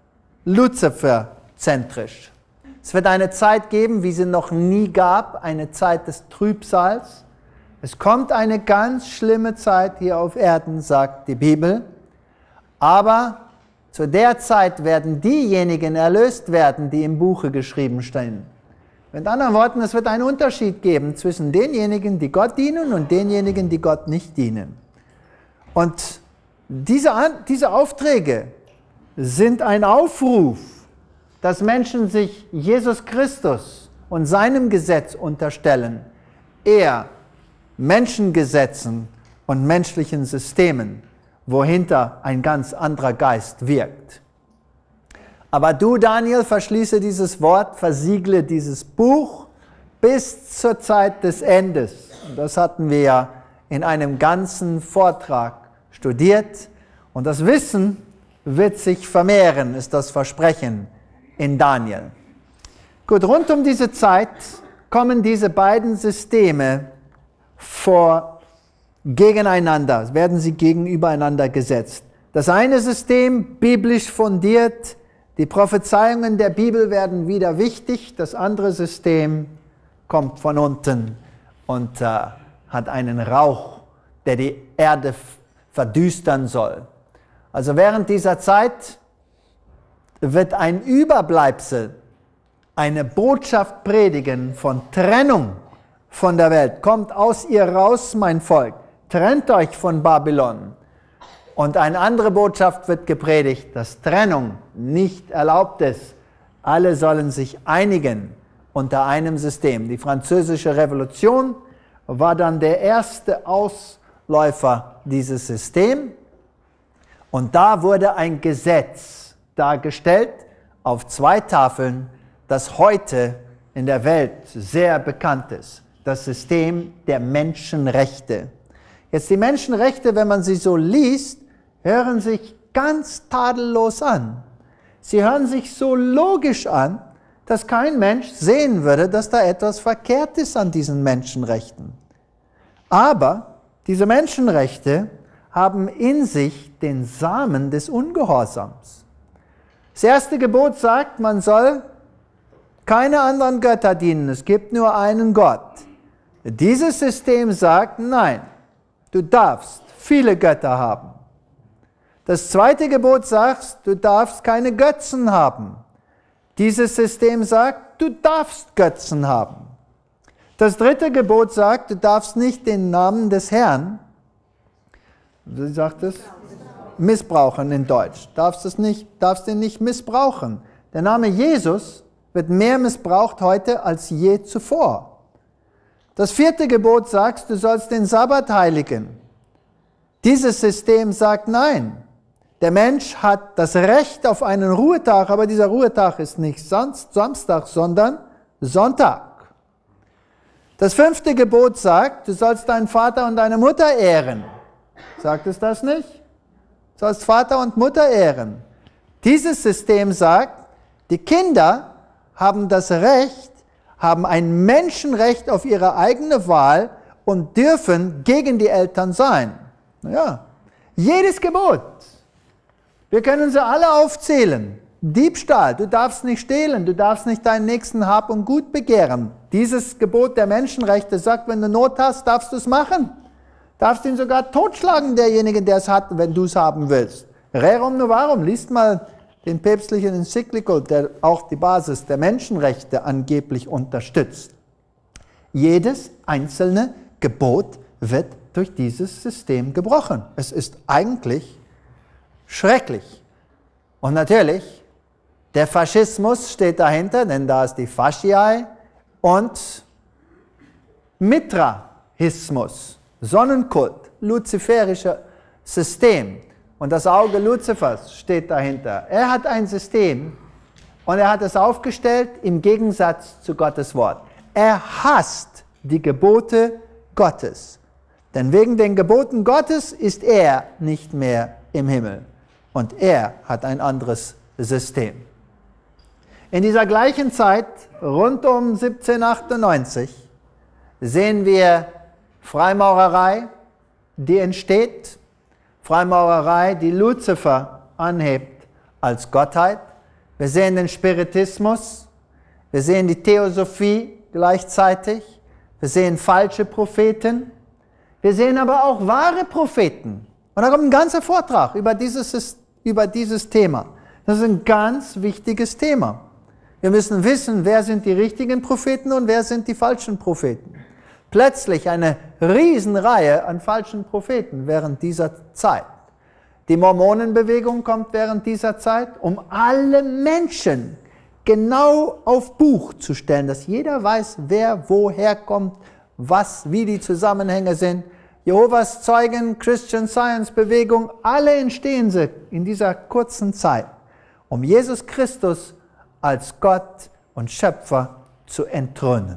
luziferzentrisch. Es wird eine Zeit geben, wie sie noch nie gab, eine Zeit des Trübsals. Es kommt eine ganz schlimme Zeit hier auf Erden, sagt die Bibel. Aber zu der Zeit werden diejenigen erlöst werden, die im Buche geschrieben stehen. Mit anderen Worten, es wird einen Unterschied geben zwischen denjenigen, die Gott dienen und denjenigen, die Gott nicht dienen. Und diese Aufträge sind ein Aufruf, dass Menschen sich Jesus Christus und seinem Gesetz unterstellen, eher Menschengesetzen und menschlichen Systemen, wohinter ein ganz anderer Geist wirkt. Aber du, Daniel, verschließe dieses Wort, versiegle dieses Buch bis zur Zeit des Endes. Und das hatten wir ja in einem ganzen Vortrag studiert. Und das Wissen wird sich vermehren, ist das Versprechen in Daniel. Gut, rund um diese Zeit kommen diese beiden Systeme gegeneinander, werden sie gegenübereinander gesetzt. Das eine System, biblisch fundiert, die Prophezeiungen der Bibel werden wieder wichtig. Das andere System kommt von unten und hat einen Rauch, der die Erde verdüstern soll. Also während dieser Zeit wird ein Überbleibsel eine Botschaft predigen von Trennung von der Welt. Kommt aus ihr raus, mein Volk, trennt euch von Babylon. Und eine andere Botschaft wird gepredigt, dass Trennung nicht erlaubt ist. Alle sollen sich einigen unter einem System. Die Französische Revolution war dann der erste Ausläufer dieses Systems. Und da wurde ein Gesetz dargestellt auf 2 Tafeln, das heute in der Welt sehr bekannt ist. Das System der Menschenrechte. Jetzt die Menschenrechte, wenn man sie so liest, hören sich ganz tadellos an. Sie hören sich so logisch an, dass kein Mensch sehen würde, dass da etwas verkehrt ist an diesen Menschenrechten. Aber diese Menschenrechte haben in sich den Samen des Ungehorsams. Das erste Gebot sagt, man soll keine anderen Götter dienen, es gibt nur einen Gott. Dieses System sagt, nein, du darfst viele Götter haben. Das zweite Gebot sagt, du darfst keine Götzen haben. Dieses System sagt, du darfst Götzen haben. Das dritte Gebot sagt, du darfst nicht den Namen des Herrn, wie sagt es? Missbrauchen in Deutsch. Darfst den nicht missbrauchen. Der Name Jesus wird mehr missbraucht heute als je zuvor. Das vierte Gebot sagt, du sollst den Sabbat heiligen. Dieses System sagt nein. Der Mensch hat das Recht auf einen Ruhetag, aber dieser Ruhetag ist nicht Samstag, sondern Sonntag. Das fünfte Gebot sagt, du sollst deinen Vater und deine Mutter ehren. Sagt es das nicht? Du sollst Vater und Mutter ehren. Dieses System sagt, die Kinder haben das Recht, haben ein Menschenrecht auf ihre eigene Wahl und dürfen gegen die Eltern sein. Ja, jedes Gebot. Wir können sie alle aufzählen. Diebstahl, du darfst nicht stehlen, du darfst nicht deinen nächsten Hab und Gut begehren. Dieses Gebot der Menschenrechte sagt, wenn du Not hast, darfst du es machen. Darfst ihn sogar totschlagen, derjenige, der es hat, wenn du es haben willst. Rerum novarum, liest mal den päpstlichen Enzyklika, der auch die Basis der Menschenrechte angeblich unterstützt. Jedes einzelne Gebot wird durch dieses System gebrochen. Es ist eigentlich schrecklich. Und natürlich, der Faschismus steht dahinter, denn da ist die Fasciae und Mithraismus, Sonnenkult, luziferisches System. Und das Auge Luzifers steht dahinter. Er hat ein System und er hat es aufgestellt im Gegensatz zu Gottes Wort. Er hasst die Gebote Gottes. Denn wegen den Geboten Gottes ist er nicht mehr im Himmel. Und er hat ein anderes System. In dieser gleichen Zeit, rund um 1798, sehen wir Freimaurerei, die entsteht. Freimaurerei, die Luzifer anhebt als Gottheit. Wir sehen den Spiritismus. Wir sehen die Theosophie gleichzeitig. Wir sehen falsche Propheten. Wir sehen aber auch wahre Propheten. Und da kommt ein ganzer Vortrag über dieses Thema. Das ist ein ganz wichtiges Thema. Wir müssen wissen, wer sind die richtigen Propheten und wer sind die falschen Propheten. Plötzlich eine Riesenreihe an falschen Propheten während dieser Zeit. Die Mormonenbewegung kommt während dieser Zeit, um alle Menschen genau auf Buch zu stellen, dass jeder weiß, wer woher kommt, wie die Zusammenhänge sind. Jehovas Zeugen, Christian Science Bewegung, alle entstehen sie in dieser kurzen Zeit, um Jesus Christus als Gott und Schöpfer zu enthronen.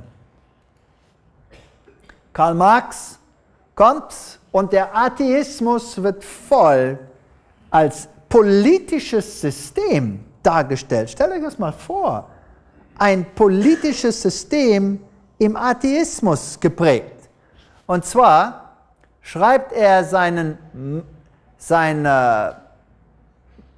Karl Marx kommt und der Atheismus wird voll als politisches System dargestellt. Stellt euch das mal vor. Ein politisches System im Atheismus geprägt. Und zwar schreibt er sein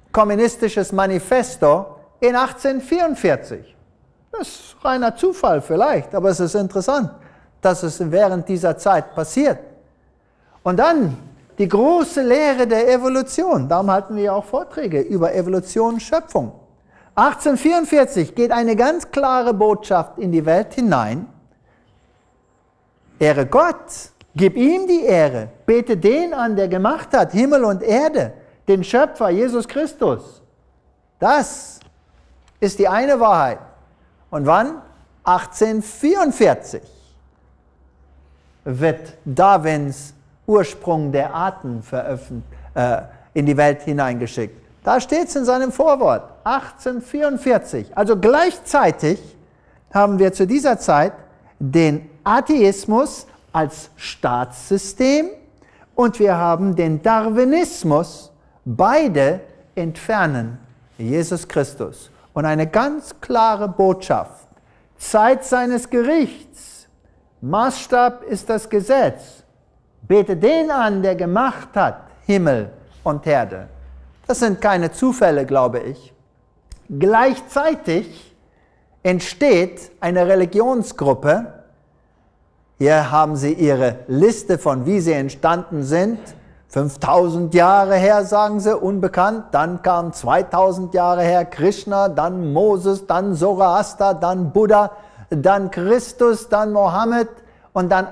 kommunistisches Manifesto in 1844. Das ist reiner Zufall vielleicht, aber es ist interessant, dass es während dieser Zeit passiert. Und dann die große Lehre der Evolution. Darum halten wir auch Vorträge über Evolution und Schöpfung. 1844 geht eine ganz klare Botschaft in die Welt hinein. Ehre Gott, gib ihm die Ehre, bete den an, der gemacht hat, Himmel und Erde, den Schöpfer, Jesus Christus. Das ist die eine Wahrheit. Und wann? 1844 wird Darwins Ursprung der Arten in die Welt hineingeschickt. Da steht es in seinem Vorwort, 1844. Also gleichzeitig haben wir zu dieser Zeit den Atheismus als Staatssystem und wir haben den Darwinismus. Beide entfernen Jesus Christus. Und eine ganz klare Botschaft. Zeit seines Gerichts. Maßstab ist das Gesetz. Bete den an, der gemacht hat, Himmel und Erde. Das sind keine Zufälle, glaube ich. Gleichzeitig entsteht eine Religionsgruppe. Hier haben Sie Ihre Liste von, wie sie entstanden sind. 5000 Jahre her, sagen sie, unbekannt. Dann kam 2000 Jahre her Krishna, dann Moses, dann Zoroaster, dann Buddha, dann Christus, dann Mohammed und dann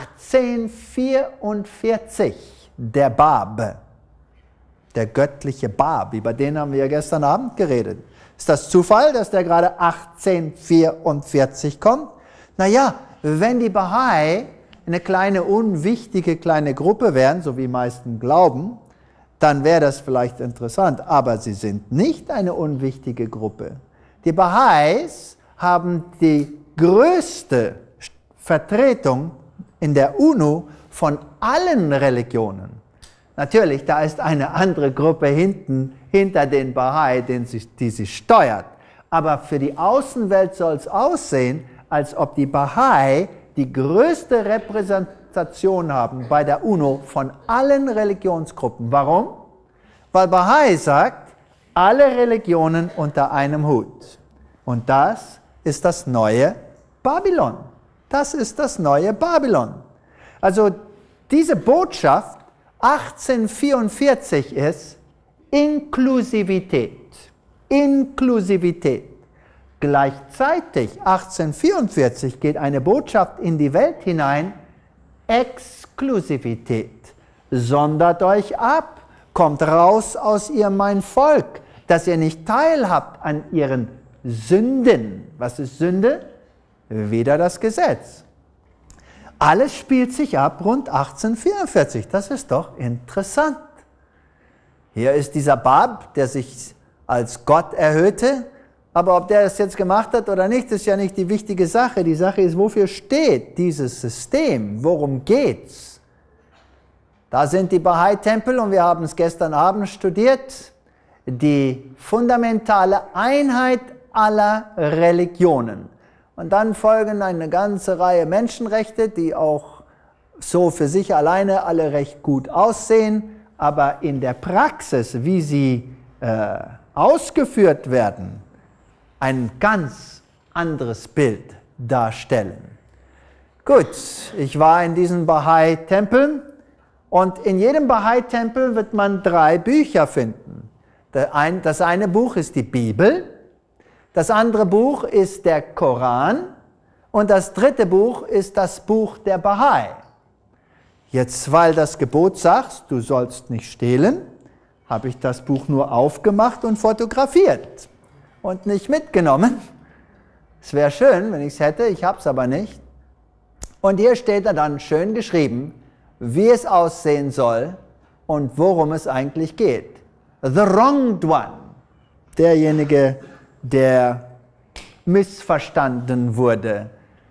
1844 der Bab, der göttliche Bab. Über den haben wir ja gestern Abend geredet. Ist das Zufall, dass der gerade 1844 kommt? Naja, wenn die Bahai eine kleine, unwichtige kleine Gruppe wären, so wie die meisten glauben, dann wäre das vielleicht interessant. Aber sie sind nicht eine unwichtige Gruppe. Die Baha'is haben die größte Vertretung in der UNO von allen Religionen. Natürlich, da ist eine andere Gruppe hinter den Baha'i, die sie steuert. Aber für die Außenwelt soll es aussehen, als ob die Baha'i die größte Repräsentation haben bei der UNO von allen Religionsgruppen. Warum? Weil Baha'i sagt, alle Religionen unter einem Hut. Und das ist das neue Babylon. Das ist das neue Babylon. Also diese Botschaft 1844 ist Inklusivität. Inklusivität. Gleichzeitig, 1844, geht eine Botschaft in die Welt hinein, Exklusivität. Sondert euch ab, kommt raus aus ihr, mein Volk, dass ihr nicht teilhabt an ihren Sünden. Was ist Sünde? Wieder das Gesetz. Alles spielt sich ab rund 1844. Das ist doch interessant. Hier ist dieser Bab, der sich als Gott erhöhte. Aber ob der es jetzt gemacht hat oder nicht, ist ja nicht die wichtige Sache. Die Sache ist, wofür steht dieses System? Worum geht's? Da sind die Bahai-Tempel und wir haben es gestern Abend studiert. Die fundamentale Einheit aller Religionen. Und dann folgen eine ganze Reihe Menschenrechte, die auch so für sich alleine alle recht gut aussehen, aber in der Praxis, wie sie ausgeführt werden, ein ganz anderes Bild darstellen. Gut, ich war in diesen Bahai-Tempeln und in jedem Bahai-Tempel wird man 3 Bücher finden. Das eine Buch ist die Bibel, das andere Buch ist der Koran und das dritte Buch ist das Buch der Bahai. Jetzt, weil das Gebot sagt, du sollst nicht stehlen, habe ich das Buch nur aufgemacht und fotografiert. Und nicht mitgenommen. Es wäre schön, wenn ich es hätte, ich habe es aber nicht. Und hier steht dann schön geschrieben, wie es aussehen soll und worum es eigentlich geht. The wronged one, derjenige, der missverstanden wurde,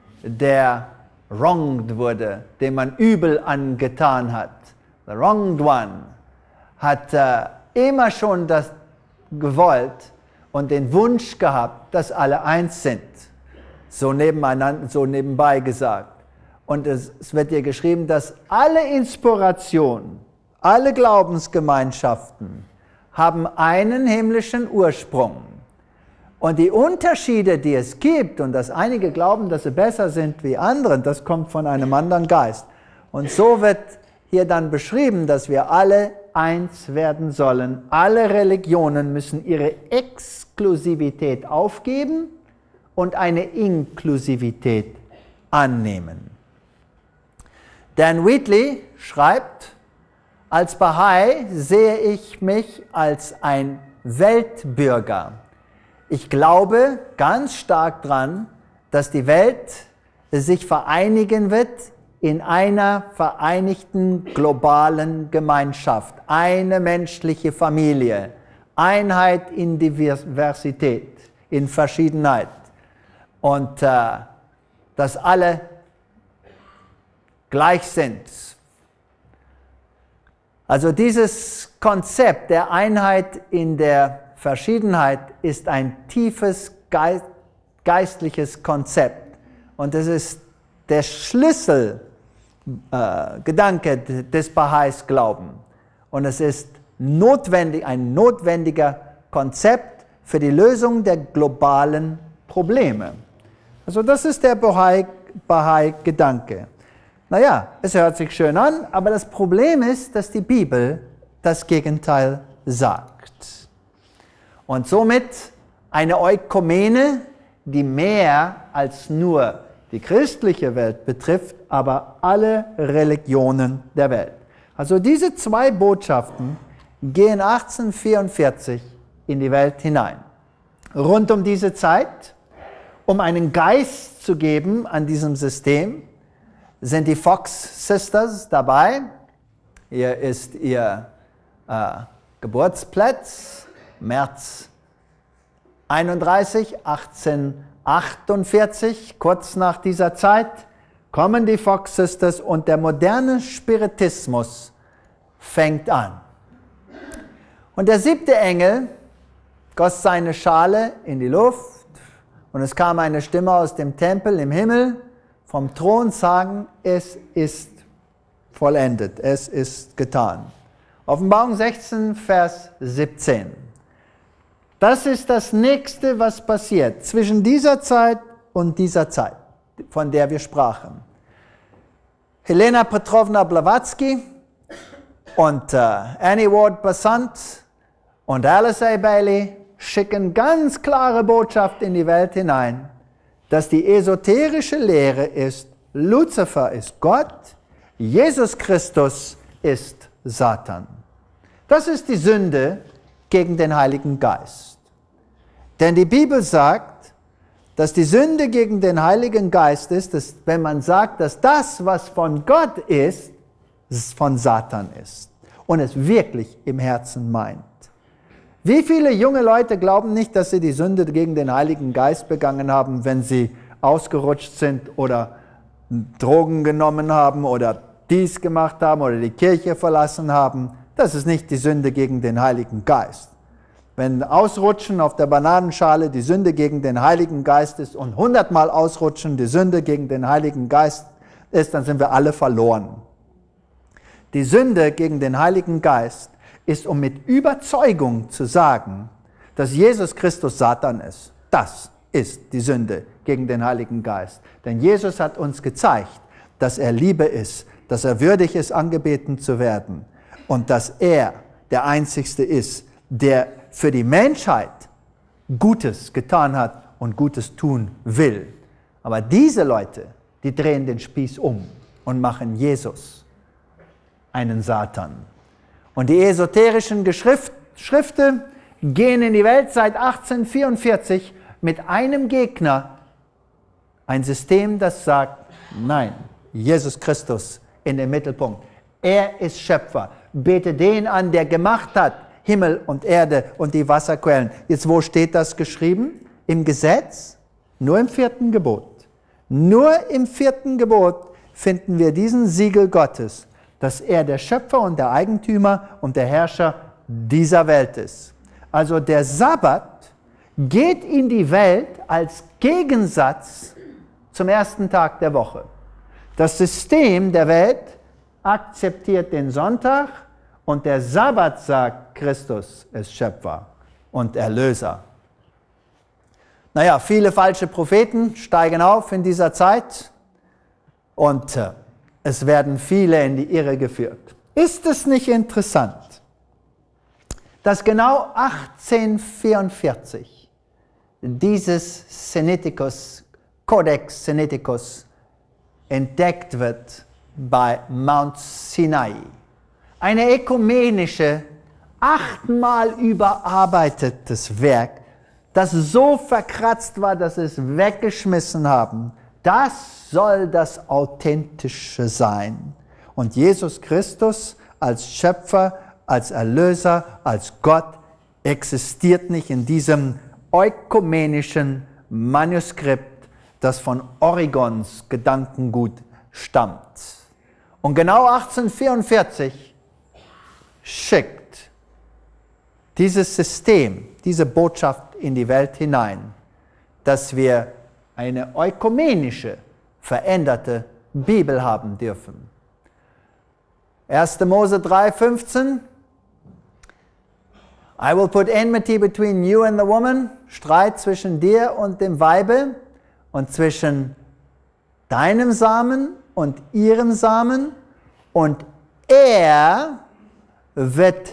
der wronged wurde, dem man übel angetan hat. The wronged one hat immer schon das gewollt, und den Wunsch gehabt, dass alle eins sind. So nebenbei gesagt. Und es wird hier geschrieben, dass alle Inspirationen, alle Glaubensgemeinschaften haben einen himmlischen Ursprung. Und die Unterschiede, die es gibt, und dass einige glauben, dass sie besser sind wie andere, das kommt von einem anderen Geist. Und so wird hier dann beschrieben, dass wir alle eins werden sollen. Alle Religionen müssen ihre Exklusivität aufgeben und eine Inklusivität annehmen. Dan Wheatley schreibt, als Bahai sehe ich mich als ein Weltbürger. Ich glaube ganz stark daran, dass die Welt sich vereinigen wird in einer vereinigten globalen Gemeinschaft, eine menschliche Familie, Einheit in Diversität, in Verschiedenheit und dass alle gleich sind. Also dieses Konzept der Einheit in der Verschiedenheit ist ein tiefes geistliches Konzept und es ist der Schlüsselgedanke des Baha'is Glauben und es ist ein notwendiger Konzept für die Lösung der globalen Probleme. Also das ist der Bahai-Gedanke. Naja, es hört sich schön an, aber das Problem ist, dass die Bibel das Gegenteil sagt. Und somit eine Ökumene, die mehr als nur die christliche Welt betrifft, aber alle Religionen der Welt. Also diese zwei Botschaften gehen 1844 in die Welt hinein. Rund um diese Zeit, um einen Geist zu geben an diesem System, sind die Fox Sisters dabei. Hier ist ihr Geburtsplatz, März 31, 1848, kurz nach dieser Zeit, kommen die Fox Sisters und der moderne Spiritismus fängt an. Und der 7. Engel goss seine Schale in die Luft und es kam eine Stimme aus dem Tempel im Himmel, vom Thron sagen, es ist vollendet, es ist getan. Offenbarung 16, Vers 17. Das ist das Nächste, was passiert zwischen dieser Zeit und dieser Zeit, von der wir sprachen. Helena Petrovna Blavatsky und Annie Ward Besant und Alice A. Bailey schicken ganz klare Botschaft in die Welt hinein, dass die esoterische Lehre ist, Luzifer ist Gott, Jesus Christus ist Satan. Das ist die Sünde gegen den Heiligen Geist. Denn die Bibel sagt, dass die Sünde gegen den Heiligen Geist ist, dass, wenn man sagt, dass das, was von Gott ist, von Satan ist und es wirklich im Herzen meint. Wie viele junge Leute glauben nicht, dass sie die Sünde gegen den Heiligen Geist begangen haben, wenn sie ausgerutscht sind oder Drogen genommen haben oder dies gemacht haben oder die Kirche verlassen haben? Das ist nicht die Sünde gegen den Heiligen Geist. Wenn Ausrutschen auf der Bananenschale die Sünde gegen den Heiligen Geist ist und 100-mal Ausrutschen die Sünde gegen den Heiligen Geist ist, dann sind wir alle verloren. Die Sünde gegen den Heiligen Geist ist, um mit Überzeugung zu sagen, dass Jesus Christus Satan ist. Das ist die Sünde gegen den Heiligen Geist. Denn Jesus hat uns gezeigt, dass er Liebe ist, dass er würdig ist, angebeten zu werden und dass er der Einzigste ist, der für die Menschheit Gutes getan hat und Gutes tun will. Aber diese Leute, die drehen den Spieß um und machen Jesus einen Satan. Und die esoterischen Schriften gehen in die Welt seit 1844 mit einem Gegner. Ein System, das sagt, nein, Jesus Christus in den Mittelpunkt. Er ist Schöpfer. Bete den an, der gemacht hat Himmel und Erde und die Wasserquellen. Jetzt, wo steht das geschrieben? Im Gesetz? Nur im 4. Gebot. Nur im 4. Gebot finden wir diesen Siegel Gottes, dass er der Schöpfer und der Eigentümer und der Herrscher dieser Welt ist. Also der Sabbat geht in die Welt als Gegensatz zum ersten Tag der Woche. Das System der Welt akzeptiert den Sonntag Und der Sabbat sagt, Christus ist Schöpfer und Erlöser. Naja, viele falsche Propheten steigen auf in dieser Zeit und es werden viele in die Irre geführt. Ist es nicht interessant, dass genau 1844 dieses Codex Sinaiticus entdeckt wird bei Mount Sinai? Eine ökumenische, 8-mal überarbeitetes Werk, das so verkratzt war, dass es weggeschmissen haben. Das soll das Authentische sein. Und Jesus Christus als Schöpfer, als Erlöser, als Gott existiert nicht in diesem ökumenischen Manuskript, das von Origons Gedankengut stammt. Und genau 1844 schickt dieses System, diese Botschaft in die Welt hinein, dass wir eine ökumenische, veränderte Bibel haben dürfen. 1. Mose 3,15 I will put enmity between you and the woman, Streit zwischen dir und dem Weibe und zwischen deinem Samen und ihrem Samen, und er wird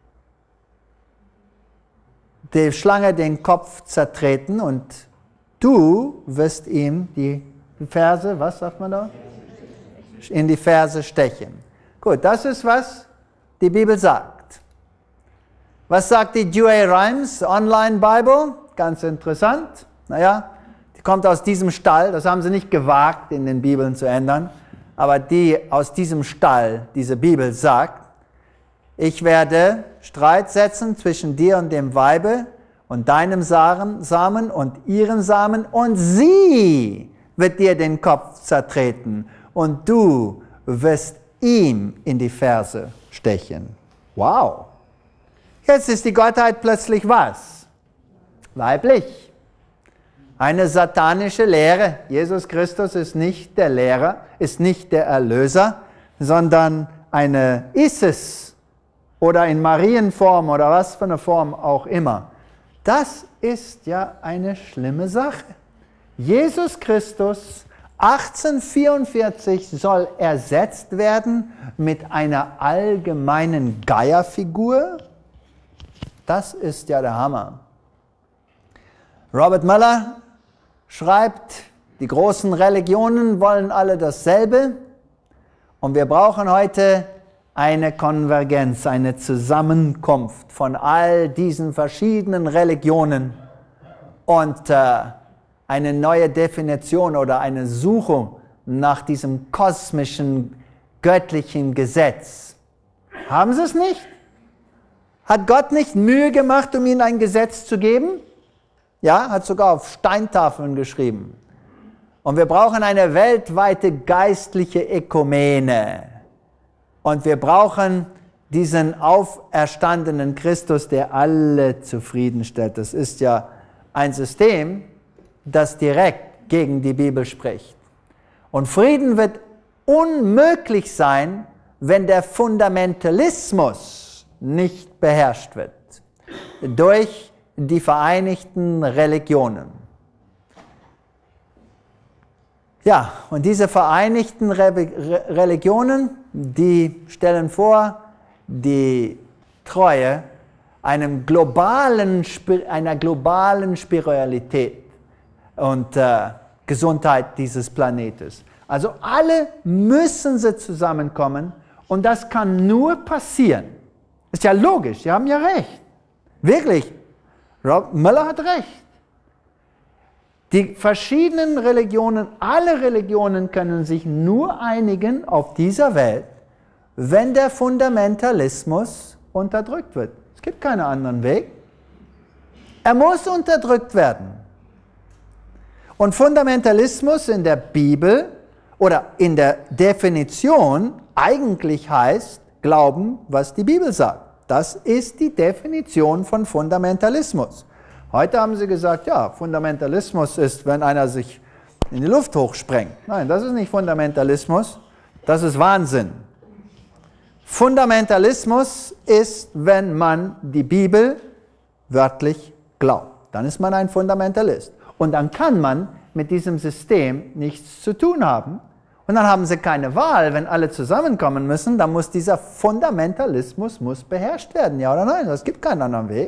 der Schlange den Kopf zertreten und du wirst ihm die Ferse, was sagt man da? In die Ferse stechen. Gut, das ist, was die Bibel sagt. Was sagt die Douay Rheims Online Bible? Ganz interessant. Naja, die kommt aus diesem Stall, das haben sie nicht gewagt, in den Bibeln zu ändern, aber die aus diesem Stall, diese Bibel sagt, ich werde Streit setzen zwischen dir und dem Weibe und deinem Samen und ihrem Samen, und sie wird dir den Kopf zertreten und du wirst ihm in die Ferse stechen. Wow! Jetzt ist die Gottheit plötzlich was? Weiblich. Eine satanische Lehre. Jesus Christus ist nicht der Lehrer, ist nicht der Erlöser, sondern eine Isis oder in Marienform oder was für eine Form auch immer. Das ist ja eine schlimme Sache. Jesus Christus 1844 soll ersetzt werden mit einer allgemeinen Geierfigur. Das ist ja der Hammer. Robert Mueller schreibt, die großen Religionen wollen alle dasselbe und wir brauchen heute eine Konvergenz, eine Zusammenkunft von all diesen verschiedenen Religionen und eine neue Definition oder eine Suche nach diesem kosmischen, göttlichen Gesetz. Haben Sie es nicht? Hat Gott nicht Mühe gemacht, um ihnen ein Gesetz zu geben? Ja, hat sogar auf Steintafeln geschrieben. Und wir brauchen eine weltweite geistliche Ökumene. Und wir brauchen diesen auferstandenen Christus, der alle zufriedenstellt. Das ist ja ein System, das direkt gegen die Bibel spricht. Und Frieden wird unmöglich sein, wenn der Fundamentalismus nicht beherrscht wird durch die Vereinigten Religionen. Ja, und diese Vereinigten Religionen, die stellen vor, die Treue einer globalen Spiritualität und Gesundheit dieses Planetes. Also alle müssen sie zusammenkommen und das kann nur passieren. Ist ja logisch, Sie haben ja recht. Wirklich, Rob Mueller hat recht. Die verschiedenen Religionen, alle Religionen können sich nur einigen auf dieser Welt, wenn der Fundamentalismus unterdrückt wird. Es gibt keinen anderen Weg. Er muss unterdrückt werden. Und Fundamentalismus in der Bibel oder in der Definition eigentlich heißt, glauben, was die Bibel sagt. Das ist die Definition von Fundamentalismus. Heute haben sie gesagt, ja, Fundamentalismus ist, wenn einer sich in die Luft hochsprengt. Nein, das ist nicht Fundamentalismus, das ist Wahnsinn. Fundamentalismus ist, wenn man die Bibel wörtlich glaubt. Dann ist man ein Fundamentalist. Und dann kann man mit diesem System nichts zu tun haben. Und dann haben sie keine Wahl. Wenn alle zusammenkommen müssen, dann muss dieser Fundamentalismus beherrscht werden. Ja oder nein? Es gibt keinen anderen Weg.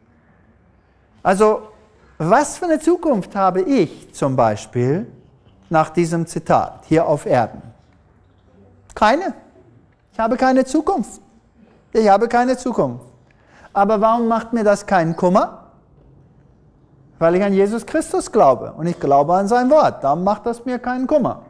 Also, was für eine Zukunft habe ich zum Beispiel nach diesem Zitat hier auf Erden? Keine. Ich habe keine Zukunft. Ich habe keine Zukunft. Aber warum macht mir das keinen Kummer? Weil ich an Jesus Christus glaube und ich glaube an sein Wort. Darum macht das mir keinen Kummer.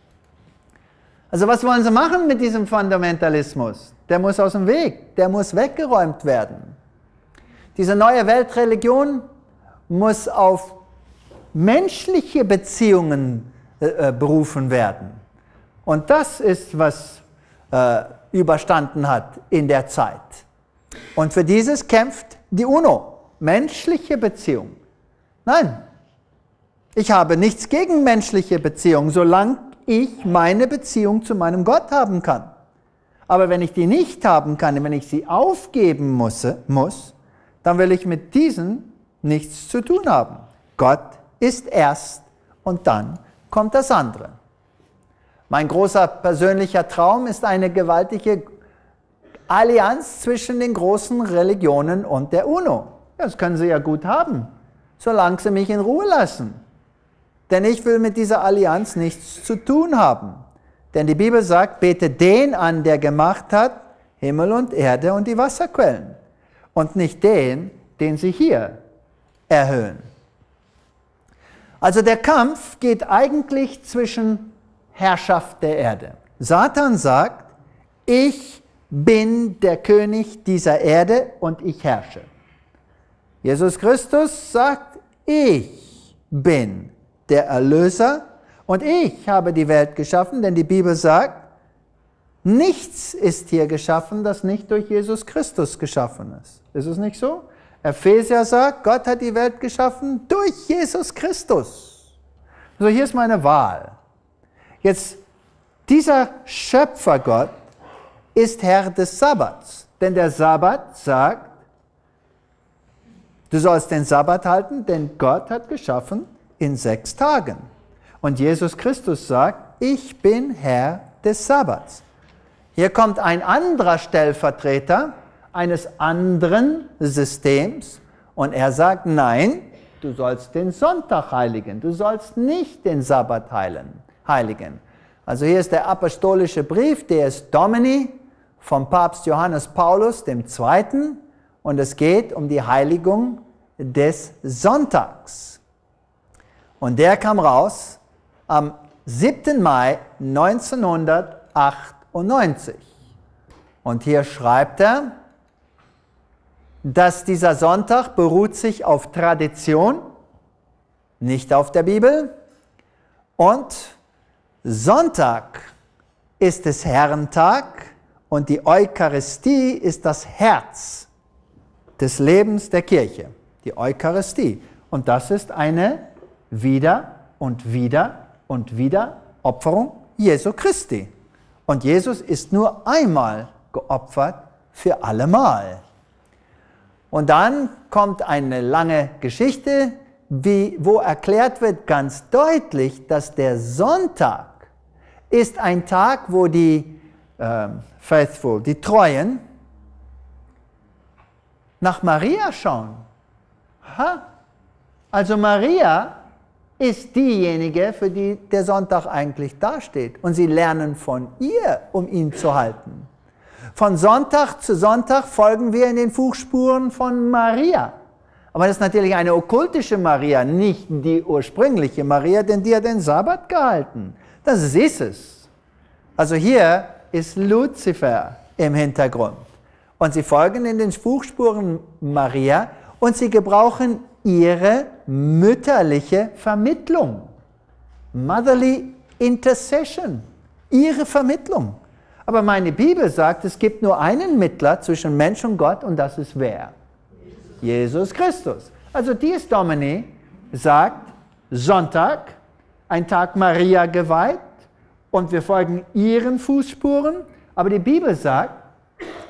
Also was wollen sie machen mit diesem Fundamentalismus? Der muss aus dem Weg, der muss weggeräumt werden. Diese neue Weltreligion muss auf menschliche Beziehungen berufen werden. Und das ist, was überstanden hat in der Zeit. Und für dieses kämpft die UNO. Menschliche Beziehungen. Nein, ich habe nichts gegen menschliche Beziehungen, solange ich meine Beziehung zu meinem Gott haben kann. Aber wenn ich die nicht haben kann, wenn ich sie aufgeben muss, dann will ich mit diesen nichts zu tun haben. Gott ist erst und dann kommt das andere. Mein großer persönlicher Traum ist eine gewaltige Allianz zwischen den großen Religionen und der UNO. Das können sie ja gut haben, solange sie mich in Ruhe lassen. Denn ich will mit dieser Allianz nichts zu tun haben. Denn die Bibel sagt, bete den an, der gemacht hat, Himmel und Erde und die Wasserquellen. Und nicht den, den sie hier erhöhen. Also der Kampf geht eigentlich zwischen Herrschaft der Erde. Satan sagt, ich bin der König dieser Erde und ich herrsche. Jesus Christus sagt, ich bin der Erlöser und ich habe die Welt geschaffen, denn die Bibel sagt, nichts ist hier geschaffen, das nicht durch Jesus Christus geschaffen ist. Ist es nicht so? Epheser sagt, Gott hat die Welt geschaffen durch Jesus Christus. So, hier ist meine Wahl. Jetzt, dieser Schöpfergott ist Herr des Sabbats, denn der Sabbat sagt, du sollst den Sabbat halten, denn Gott hat geschaffen in 6 Tagen. Und Jesus Christus sagt, ich bin Herr des Sabbats. Hier kommt ein anderer Stellvertreter eines anderen Systems und er sagt, nein, du sollst den Sonntag heiligen, du sollst nicht den Sabbat heiligen. Also hier ist der apostolische Brief, der ist Domini vom Papst Johannes Paulus II. Und es geht um die Heiligung des Sonntags. Und der kam raus am 7. Mai 1998. Und hier schreibt er, dass dieser Sonntag beruht sich auf Tradition, nicht auf der Bibel. Und Sonntag ist des Herrentag und die Eucharistie ist das Herz des Lebens der Kirche. Die Eucharistie. Und das ist eine wieder und wieder und wieder Opferung Jesu Christi. Und Jesus ist nur einmal geopfert für allemal. Und dann kommt eine lange Geschichte, wo erklärt wird ganz deutlich, dass der Sonntag ist ein Tag, wo die Faithful, die Treuen, nach Maria schauen. Also Maria ist diejenige, für die der Sonntag eigentlich dasteht. Und sie lernen von ihr, um ihn zu halten. Von Sonntag zu Sonntag folgen wir in den Fußspuren von Maria. Aber das ist natürlich eine okkultische Maria, nicht die ursprüngliche Maria, denn die hat den Sabbat gehalten. Das ist es. Also hier ist Luzifer im Hintergrund. Und sie folgen in den Fußspuren Maria und sie gebrauchen ihre mütterliche Vermittlung. Motherly Intercession. Ihre Vermittlung. Aber meine Bibel sagt, es gibt nur einen Mittler zwischen Mensch und Gott und das ist wer? Jesus Christus. Also Dies Domini sagt, Sonntag, ein Tag Maria geweiht und wir folgen ihren Fußspuren. Aber die Bibel sagt,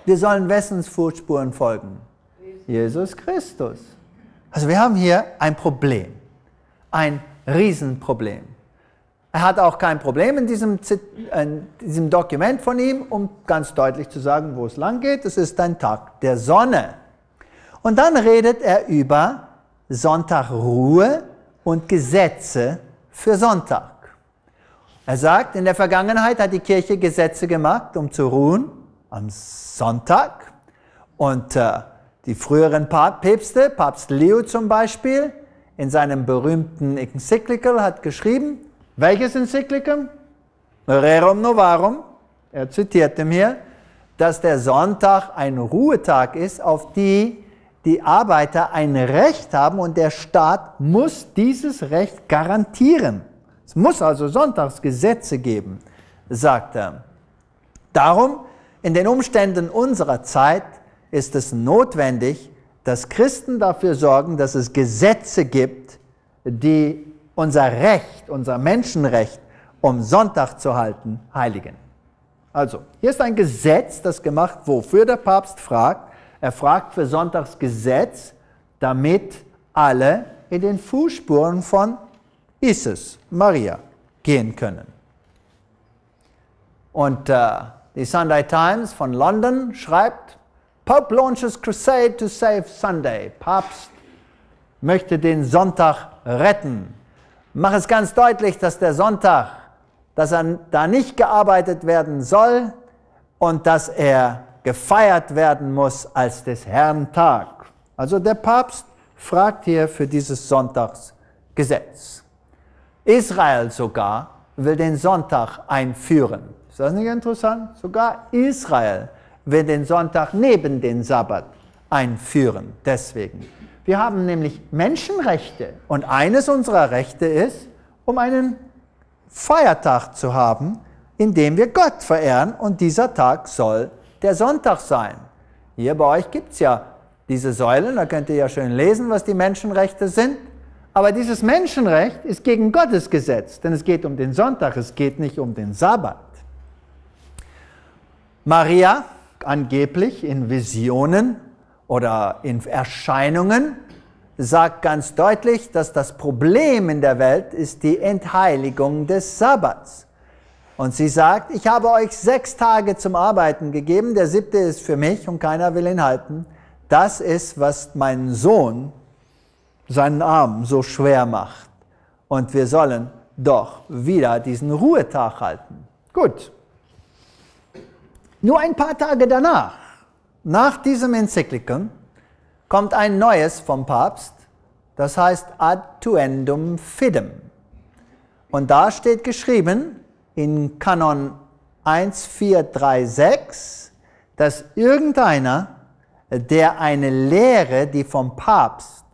Wir sollen wessen Fußspuren folgen? Jesus Christus. Also wir haben hier ein Problem, ein Riesenproblem. Er hat auch kein Problem in diesem Dokument von ihm, um ganz deutlich zu sagen, wo es lang geht. Es ist ein Tag der Sonne. Und dann redet er über Sonntagruhe und Gesetze für Sonntag. Er sagt, in der Vergangenheit hat die Kirche Gesetze gemacht, um zu ruhen am Sonntag. Und die früheren Päpste, Papst Leo zum Beispiel, in seinem berühmten Encyclical hat geschrieben, welches Encyclical? Rerum Novarum, er zitierte mir, dass der Sonntag ein Ruhetag ist, auf die Arbeiter ein Recht haben und der Staat muss dieses Recht garantieren. Es muss also Sonntagsgesetze geben, sagt er. Darum, in den Umständen unserer Zeit ist es notwendig, dass Christen dafür sorgen, dass es Gesetze gibt, die unser Recht, unser Menschenrecht, um Sonntag zu halten, heiligen. Also, hier ist ein Gesetz, das gemacht, wofür der Papst fragt. Er fragt für Sonntagsgesetz, damit alle in den Fußspuren von Jesus, Maria, gehen können. Und die Sunday Times von London schreibt, Pope launches crusade to save Sunday. Papst möchte den Sonntag retten. Mach es ganz deutlich, dass der Sonntag, dass er da nicht gearbeitet werden soll und dass er gefeiert werden muss als des Herrn Tag. Also der Papst fragt hier für dieses Sonntagsgesetz. Israel sogar will den Sonntag einführen. Ist das nicht interessant? Sogar Israel will den Sonntag neben den Sabbat einführen. Deswegen. Wir haben nämlich Menschenrechte und eines unserer Rechte ist, um einen Feiertag zu haben, in dem wir Gott verehren und dieser Tag soll der Sonntag sein. Hier bei euch gibt es ja diese Säulen, da könnt ihr ja schön lesen, was die Menschenrechte sind. Aber dieses Menschenrecht ist gegen Gottes Gesetz, denn es geht um den Sonntag, es geht nicht um den Sabbat. Maria, angeblich in Visionen oder in Erscheinungen, sagt ganz deutlich, dass das Problem in der Welt ist die Entheiligung des Sabbats. Und sie sagt, ich habe euch 6 Tage zum Arbeiten gegeben, der 7. ist für mich und keiner will ihn halten. Das ist, was meinen Sohn, seinen Arm so schwer macht. Und wir sollen doch wieder diesen Ruhetag halten. Gut. Nur ein paar Tage danach, nach diesem Enzyklikum, kommt ein neues vom Papst, das heißt Adtuendum Fidem. Und da steht geschrieben in Kanon 1436, dass irgendeiner, der eine Lehre, die vom Papst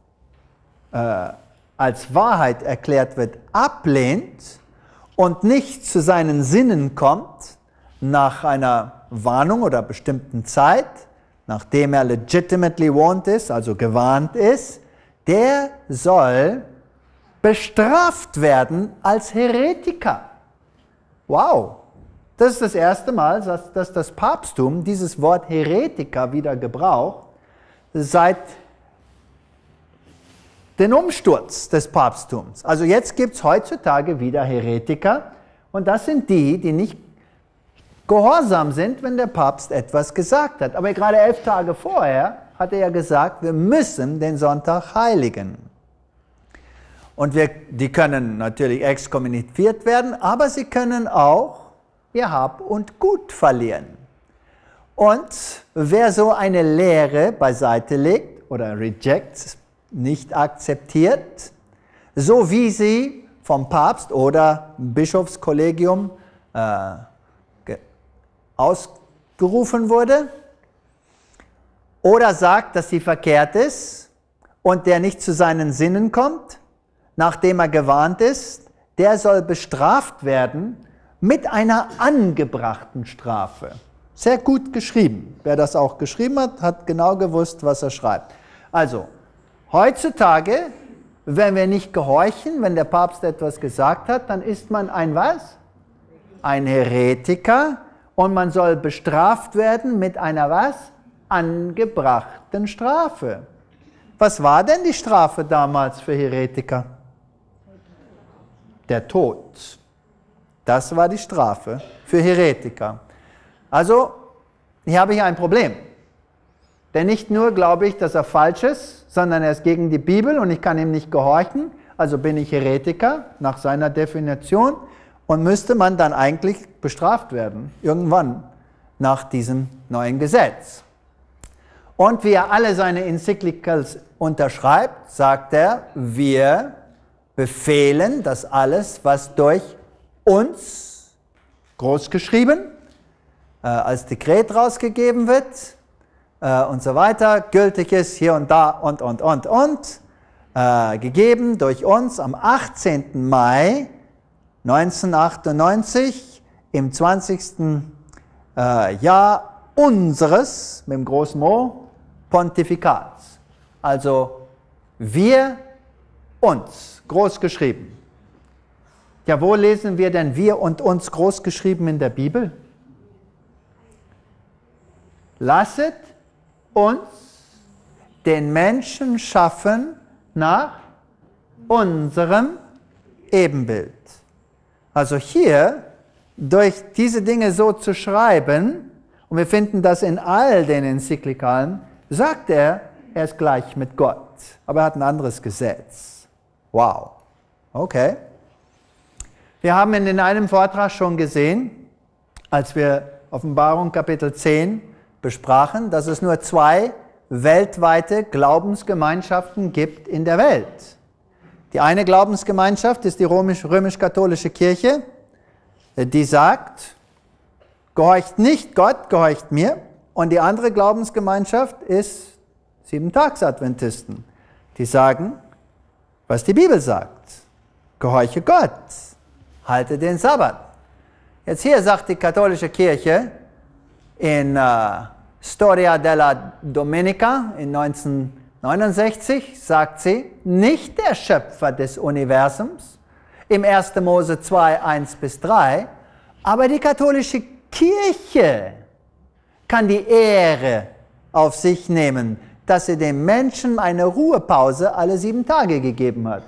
als Wahrheit erklärt wird, ablehnt und nicht zu seinen Sinnen kommt, nach einer Warnung oder bestimmten Zeit, nachdem er legitimately warned ist, also gewarnt ist, der soll bestraft werden als Heretiker. Wow! Das ist das erste Mal, dass das Papsttum dieses Wort Heretiker wieder gebraucht, seit dem Umsturz des Papsttums. Also jetzt gibt es heutzutage wieder Heretiker und das sind die, die nicht gehorsam sind, wenn der Papst etwas gesagt hat. Aber gerade 11 Tage vorher hat er ja gesagt, wir müssen den Sonntag heiligen. Und die können natürlich exkommuniziert werden, aber sie können auch ihr Hab und Gut verlieren. Und wer so eine Lehre beiseite legt oder rejects, nicht akzeptiert, so wie sie vom Papst oder Bischofskollegium ausgerufen wurde, oder sagt, dass sie verkehrt ist und der nicht zu seinen Sinnen kommt, nachdem er gewarnt ist, der soll bestraft werden mit einer angebrachten Strafe. Sehr gut geschrieben. Wer das auch geschrieben hat, hat genau gewusst, was er schreibt. Also, heutzutage, wenn wir nicht gehorchen, wenn der Papst etwas gesagt hat, dann ist man ein was? Ein Heretiker Und man soll bestraft werden mit einer was? Angebrachten Strafe. Was war denn die Strafe damals für Heretiker? Der Tod. Das war die Strafe für Heretiker. Also, hier habe ich ein Problem. Denn nicht nur glaube ich, dass er falsch ist, sondern er ist gegen die Bibel und ich kann ihm nicht gehorchen. Also bin ich Heretiker nach seiner Definition und müsste man dann eigentlich bestraft werden, irgendwann nach diesem neuen Gesetz. Und wie er alle seine Enzyklikals unterschreibt, sagt er, wir befehlen, dass alles, was durch uns, großgeschrieben, als Dekret rausgegeben wird und so weiter, gültig ist hier und da und, gegeben durch uns am 18. Mai 1998 im 20. Jahr unseres, mit dem großen O, Pontifikats. Also wir uns, groß geschrieben. Ja, wo lesen wir denn wir und uns groß geschrieben in der Bibel? Lasset uns den Menschen schaffen nach unserem Ebenbild. Also hier, durch diese Dinge so zu schreiben, und wir finden das in all den Enzyklikalen, sagt er ist gleich mit Gott. Aber er hat ein anderes Gesetz. Wow. Okay. Wir haben in einem Vortrag schon gesehen, als wir Offenbarung Kapitel 10 besprachen, dass es nur 2 weltweite Glaubensgemeinschaften gibt in der Welt. Die eine Glaubensgemeinschaft ist die römisch-katholische Kirche, die sagt, gehorcht nicht Gott, gehorcht mir. Und die andere Glaubensgemeinschaft ist 7-Tags-Adventisten, die sagen, was die Bibel sagt. Gehorche Gott, halte den Sabbat. Jetzt hier sagt die katholische Kirche in Storia della Domenica in 1969, sagt sie, nicht der Schöpfer des Universums, im 1. Mose 2, 1-3, aber die katholische Kirche kann die Ehre auf sich nehmen, dass sie dem Menschen eine Ruhepause alle 7 Tage gegeben hat.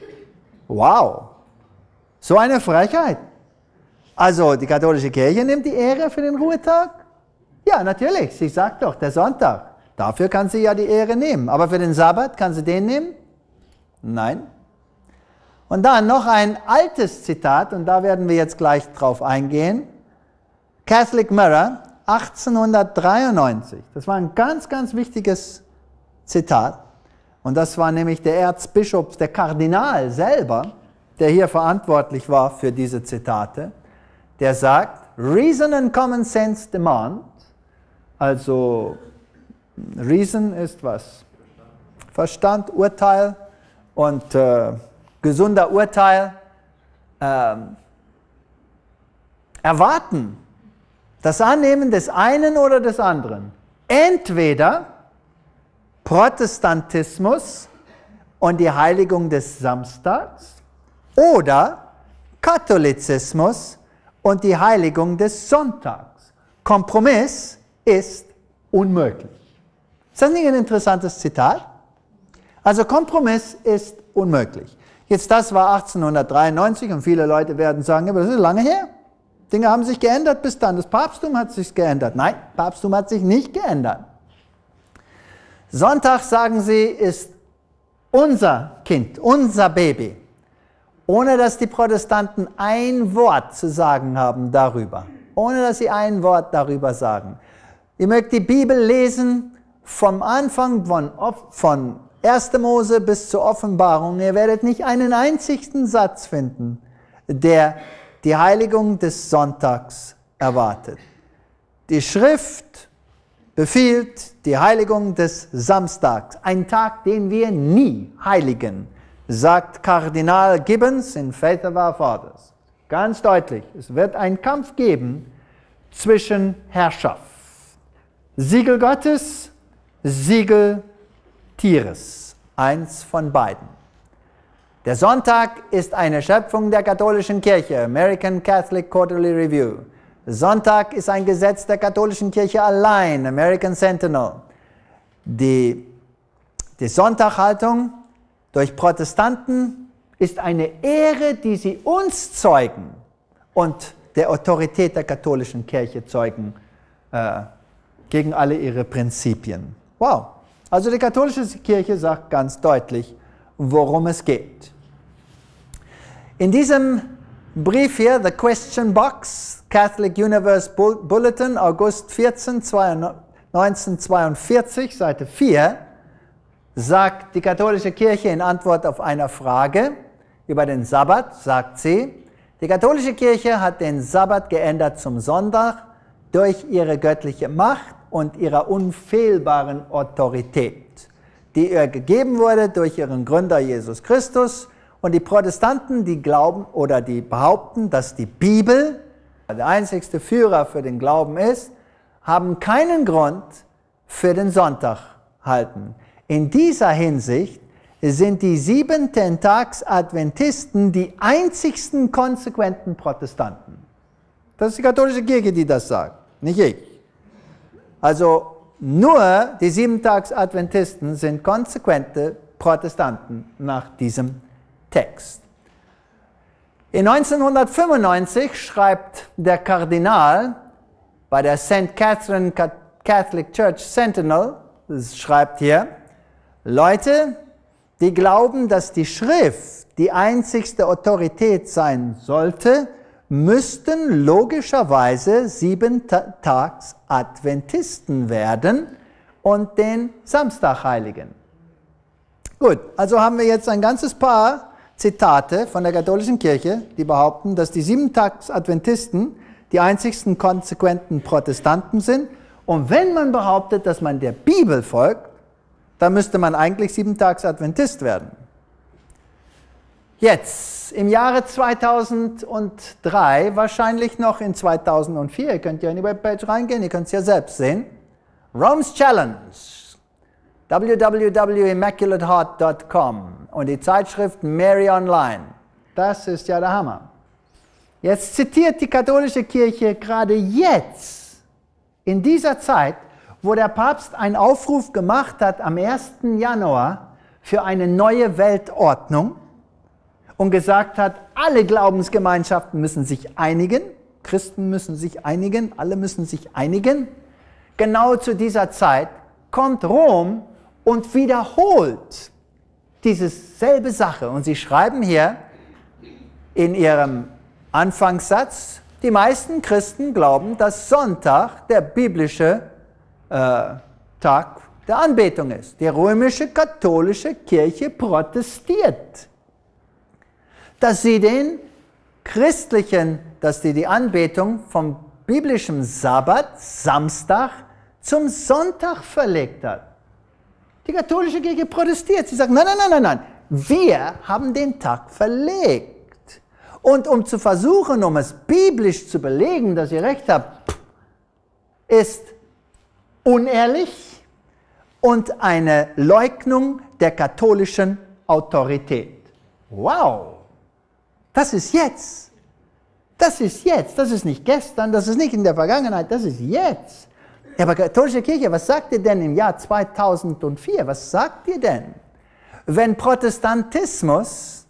Wow, so eine Frechheit. Also die katholische Kirche nimmt die Ehre für den Ruhetag? Ja, natürlich, sie sagt doch, der Sonntag. Dafür kann sie ja die Ehre nehmen. Aber für den Sabbat kann sie den nehmen? Nein. Und dann noch ein altes Zitat, und da werden wir jetzt gleich drauf eingehen. Catholic Mirror, 1893. Das war ein ganz, ganz wichtiges Zitat. Und das war nämlich der Erzbischof, der Kardinal selber, der hier verantwortlich war für diese Zitate. Der sagt, Reason and Common Sense demand, also Reason ist was? Verstand, Urteil und gesunder Urteil erwarten das Annehmen des einen oder des anderen. Entweder Protestantismus und die Heiligung des Samstags oder Katholizismus und die Heiligung des Sonntags. Kompromiss ist unmöglich. Ist das nicht ein interessantes Zitat? Also Kompromiss ist unmöglich. Jetzt, das war 1893 und viele Leute werden sagen, aber das ist lange her. Dinge haben sich geändert bis dann. Das Papsttum hat sich geändert. Nein, Papsttum hat sich nicht geändert. Sonntag, sagen sie, ist unser Kind, unser Baby. Ohne dass die Protestanten ein Wort zu sagen haben darüber. Ohne dass sie ein Wort darüber sagen. Ihr mögt die Bibel lesen vom Anfang von 1. Mose bis zur Offenbarung. Ihr werdet nicht einen einzigen Satz finden, der die Heiligung des Sonntags erwartet. Die Schrift befiehlt die Heiligung des Samstags, ein Tag, den wir nie heiligen, sagt Kardinal Gibbons in Faith of Our Fathers. Ganz deutlich, es wird einen Kampf geben zwischen Herrschaft. Siegel Gottes, Siegel Tieres, eins von beiden. Der Sonntag ist eine Schöpfung der katholischen Kirche, American Catholic Quarterly Review. Sonntag ist ein Gesetz der katholischen Kirche allein, American Sentinel. Die Sonntaghaltung durch Protestanten ist eine Ehre, die sie uns zeugen und der Autorität der katholischen Kirche zeugen gegen alle ihre Prinzipien. Wow! Also die katholische Kirche sagt ganz deutlich, worum es geht. In diesem Brief hier, The Question Box, Catholic Universe Bulletin, August 14, 1942, Seite 4, sagt die katholische Kirche in Antwort auf eine Frage über den Sabbat, sagt sie, die katholische Kirche hat den Sabbat geändert zum Sonntag durch ihre göttliche Macht und ihrer unfehlbaren Autorität, die ihr gegeben wurde durch ihren Gründer Jesus Christus. Und die Protestanten, die glauben oder die behaupten, dass die Bibel der einzigste Führer für den Glauben ist, haben keinen Grund für den Sonntag halten. In dieser Hinsicht sind die Siebenten-Tags-Adventisten die einzigsten konsequenten Protestanten. Das ist die katholische Kirche, die das sagt, nicht ich. Also nur die Siebentags-Adventisten sind konsequente Protestanten nach diesem Text. In 1995 schreibt der Kardinal bei der St. Catherine Catholic Church Sentinel, das schreibt hier, Leute, die glauben, dass die Schrift die einzigste Autorität sein sollte, müssten logischerweise Siebentags-Adventisten werden und den Samstag heiligen. Gut, also haben wir jetzt ein ganzes paar Zitate von der katholischen Kirche, die behaupten, dass die Siebentags-Adventisten die einzigsten konsequenten Protestanten sind. Und wenn man behauptet, dass man der Bibel folgt, dann müsste man eigentlich Siebentags-Adventist werden. Jetzt, im Jahre 2003, wahrscheinlich noch in 2004, ihr könnt ja in die Webpage reingehen, ihr könnt es ja selbst sehen, Rome's Challenge, www.immaculateheart.com und die Zeitschrift Mary Online. Das ist ja der Hammer. Jetzt zitiert die katholische Kirche gerade jetzt, in dieser Zeit, wo der Papst einen Aufruf gemacht hat am 1. Januar für eine neue Weltordnung und gesagt hat, alle Glaubensgemeinschaften müssen sich einigen, Christen müssen sich einigen, alle müssen sich einigen. Genau zu dieser Zeit kommt Rom und wiederholt diese selbe Sache. Und sie schreiben hier in ihrem Anfangssatz, die meisten Christen glauben, dass Sonntag der biblische Tag der Anbetung ist. Die römische katholische Kirche protestiert, dass sie den christlichen, dass die Anbetung vom biblischen Sabbat, Samstag, zum Sonntag verlegt hat. Die katholische Kirche protestiert. Sie sagt, nein, nein, nein, nein, nein, wir haben den Tag verlegt. Und um zu versuchen, um es biblisch zu belegen, dass ihr recht habt, ist unehrlich und eine Leugnung der katholischen Autorität. Wow! Das ist jetzt. Das ist jetzt. Das ist nicht gestern, das ist nicht in der Vergangenheit, das ist jetzt. Aber katholische Kirche, was sagt ihr denn im Jahr 2004? Was sagt ihr denn? Wenn Protestantismus,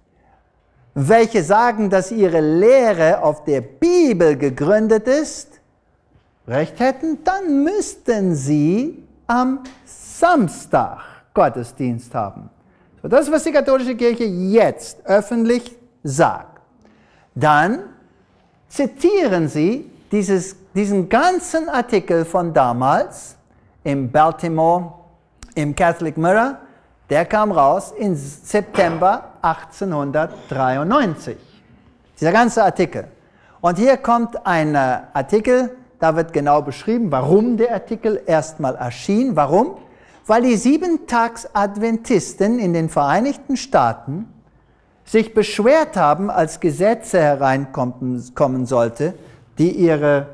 welche sagen, dass ihre Lehre auf der Bibel gegründet ist, Recht hätten, dann müssten sie am Samstag Gottesdienst haben. So, das ist, was die katholische Kirche jetzt öffentlich sagt. Dann zitieren sie diesen ganzen Artikel von damals im Baltimore, im Catholic Mirror, der kam raus im September 1893. Dieser ganze Artikel. Und hier kommt ein Artikel, da wird genau beschrieben, warum der Artikel erstmal erschien. Warum? Weil die Siebentags-Adventisten in den Vereinigten Staaten sich beschwert haben, als Gesetze hereinkommen sollte, die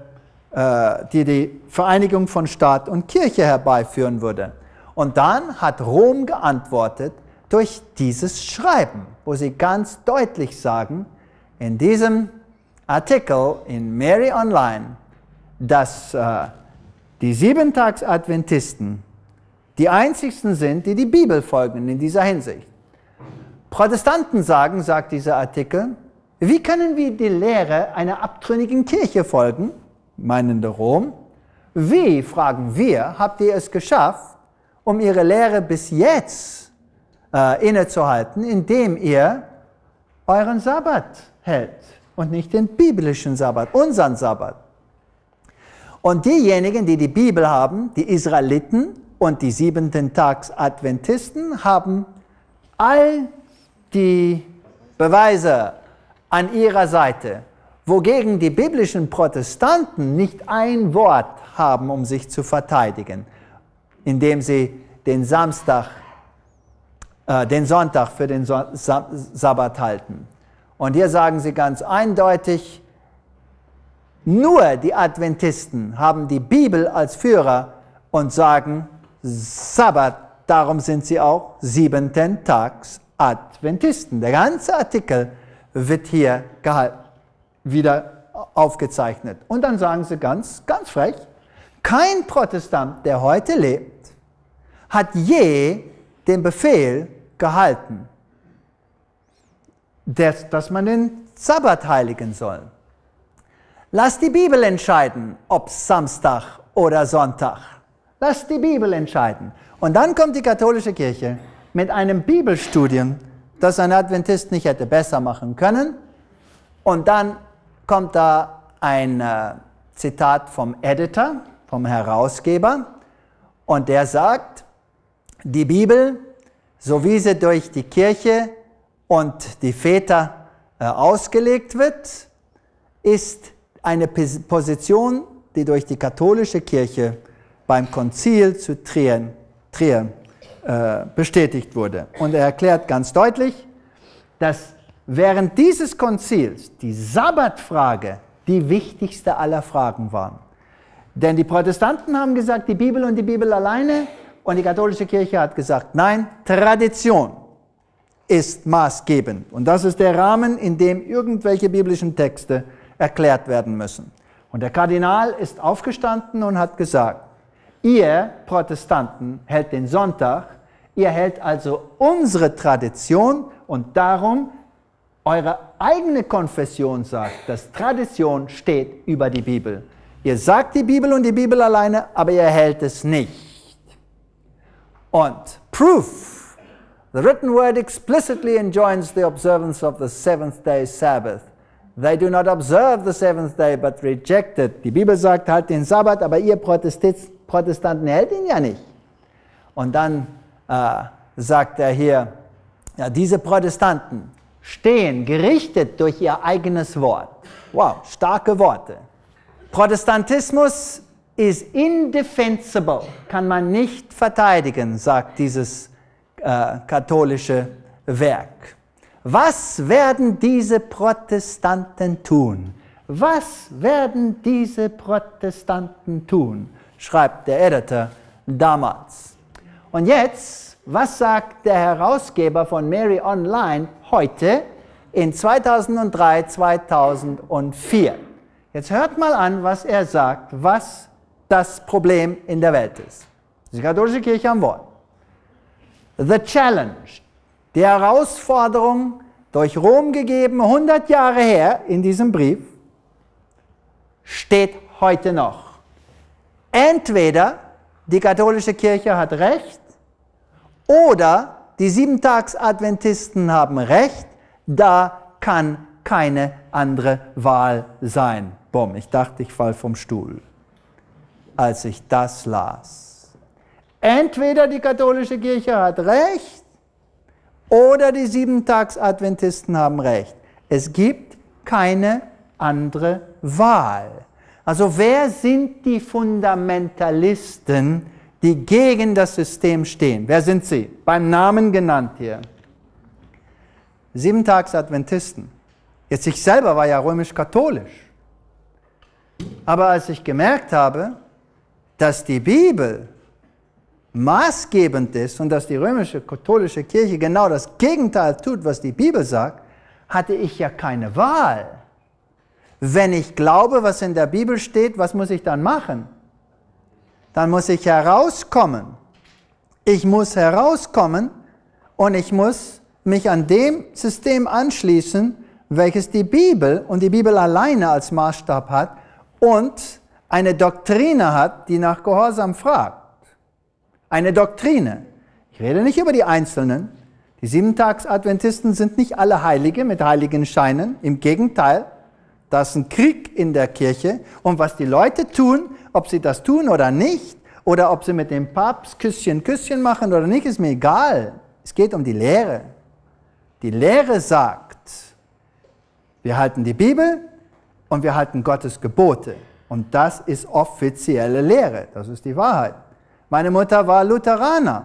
die Vereinigung von Staat und Kirche herbeiführen würde. Und dann hat Rom geantwortet durch dieses Schreiben, wo sie ganz deutlich sagen, in diesem Artikel in Mary Online, dass die Siebentagsadventisten die einzigsten sind, die die Bibel folgen in dieser Hinsicht. Protestanten sagen, sagt dieser Artikel, wie können wir die Lehre einer abtrünnigen Kirche folgen, meinende Rom? Wie, fragen wir, habt ihr es geschafft, um ihre Lehre bis jetzt innezuhalten, indem ihr euren Sabbat hält und nicht den biblischen Sabbat, unseren Sabbat? Und diejenigen, die die Bibel haben, die Israeliten und die Siebenten-Tags-Adventisten, haben all die Beweise an ihrer Seite, wogegen die biblischen Protestanten nicht ein Wort haben, um sich zu verteidigen, indem sie den Sonntag für den Sabbat halten. Und hier sagen sie ganz eindeutig, nur die Adventisten haben die Bibel als Führer und sagen Sabbat, darum sind sie auch Siebenten-Tags-Adventisten. Der ganze Artikel wird hier wieder aufgezeichnet. Und dann sagen sie ganz frech, kein Protestant, der heute lebt, hat je den Befehl gehalten, dass man den Sabbat heiligen soll. Lass die Bibel entscheiden, ob Samstag oder Sonntag. Lass die Bibel entscheiden. Und dann kommt die katholische Kirche mit einem Bibelstudium, das ein Adventist nicht hätte besser machen können. Und dann kommt da ein Zitat vom Editor, vom Herausgeber. Und der sagt, die Bibel, so wie sie durch die Kirche und die Väter ausgelegt wird, ist eine Position, die durch die katholische Kirche beim Konzil zu Trier bestätigt wurde. Und er erklärt ganz deutlich, dass während dieses Konzils die Sabbatfrage die wichtigste aller Fragen war. Denn die Protestanten haben gesagt, die Bibel und die Bibel alleine, und die katholische Kirche hat gesagt, nein, Tradition ist maßgebend. Und das ist der Rahmen, in dem irgendwelche biblischen Texte erklärt werden müssen. Und der Kardinal ist aufgestanden und hat gesagt, ihr Protestanten hält den Sonntag, ihr hält also unsere Tradition und darum eure eigene Konfession sagt, dass Tradition steht über die Bibel. Ihr sagt die Bibel und die Bibel alleine, aber ihr hält es nicht. Und Proof, the written word explicitly enjoins the observance of the seventh day Sabbath. They do not observe the seventh day, but reject it. Die Bibel sagt, halt den Sabbat, aber ihr Protestanten hält ihn ja nicht. Und dann sagt er hier, ja, diese Protestanten stehen gerichtet durch ihr eigenes Wort. Wow, starke Worte. Protestantismus ist indefensible, kann man nicht verteidigen, sagt dieses katholische Werk. Was werden diese Protestanten tun? Was werden diese Protestanten tun? Schreibt der Editor damals. Und jetzt, was sagt der Herausgeber von Mary Online heute in 2003, 2004? Jetzt hört mal an, was er sagt, was das Problem in der Welt ist. Die katholische Kirche am Wort. The challenge, die Herausforderung, durch Rom gegeben, 100 Jahre her in diesem Brief, steht heute noch. Entweder die katholische Kirche hat recht oder die Siebentagsadventisten haben recht, da kann keine andere Wahl sein. Bumm, ich dachte, ich falle vom Stuhl, als ich das las. Entweder die katholische Kirche hat recht oder die Siebentagsadventisten haben recht. Es gibt keine andere Wahl. Also wer sind die Fundamentalisten, die gegen das System stehen? Wer sind sie? Beim Namen genannt hier. Siebentagsadventisten. Jetzt ich selber war ja römisch-katholisch. Aber als ich gemerkt habe, dass die Bibel maßgebend ist und dass die römisch-katholische Kirche genau das Gegenteil tut, was die Bibel sagt, hatte ich ja keine Wahl. Wenn ich glaube, was in der Bibel steht, was muss ich dann machen? Dann muss ich herauskommen. Ich muss herauskommen und ich muss mich an dem System anschließen, welches die Bibel und die Bibel alleine als Maßstab hat und eine Doktrine hat, die nach Gehorsam fragt. Eine Doktrine. Ich rede nicht über die Einzelnen. Die Siebentags-Adventisten sind nicht alle Heilige mit heiligen Scheinen. Im Gegenteil, da ist ein Krieg in der Kirche. Und was die Leute tun, ob sie das tun oder nicht, oder ob sie mit dem Papst Küsschen machen oder nicht, ist mir egal. Es geht um die Lehre. Die Lehre sagt, wir halten die Bibel und wir halten Gottes Gebote. Und das ist offizielle Lehre. Das ist die Wahrheit. Meine Mutter war Lutheranerin.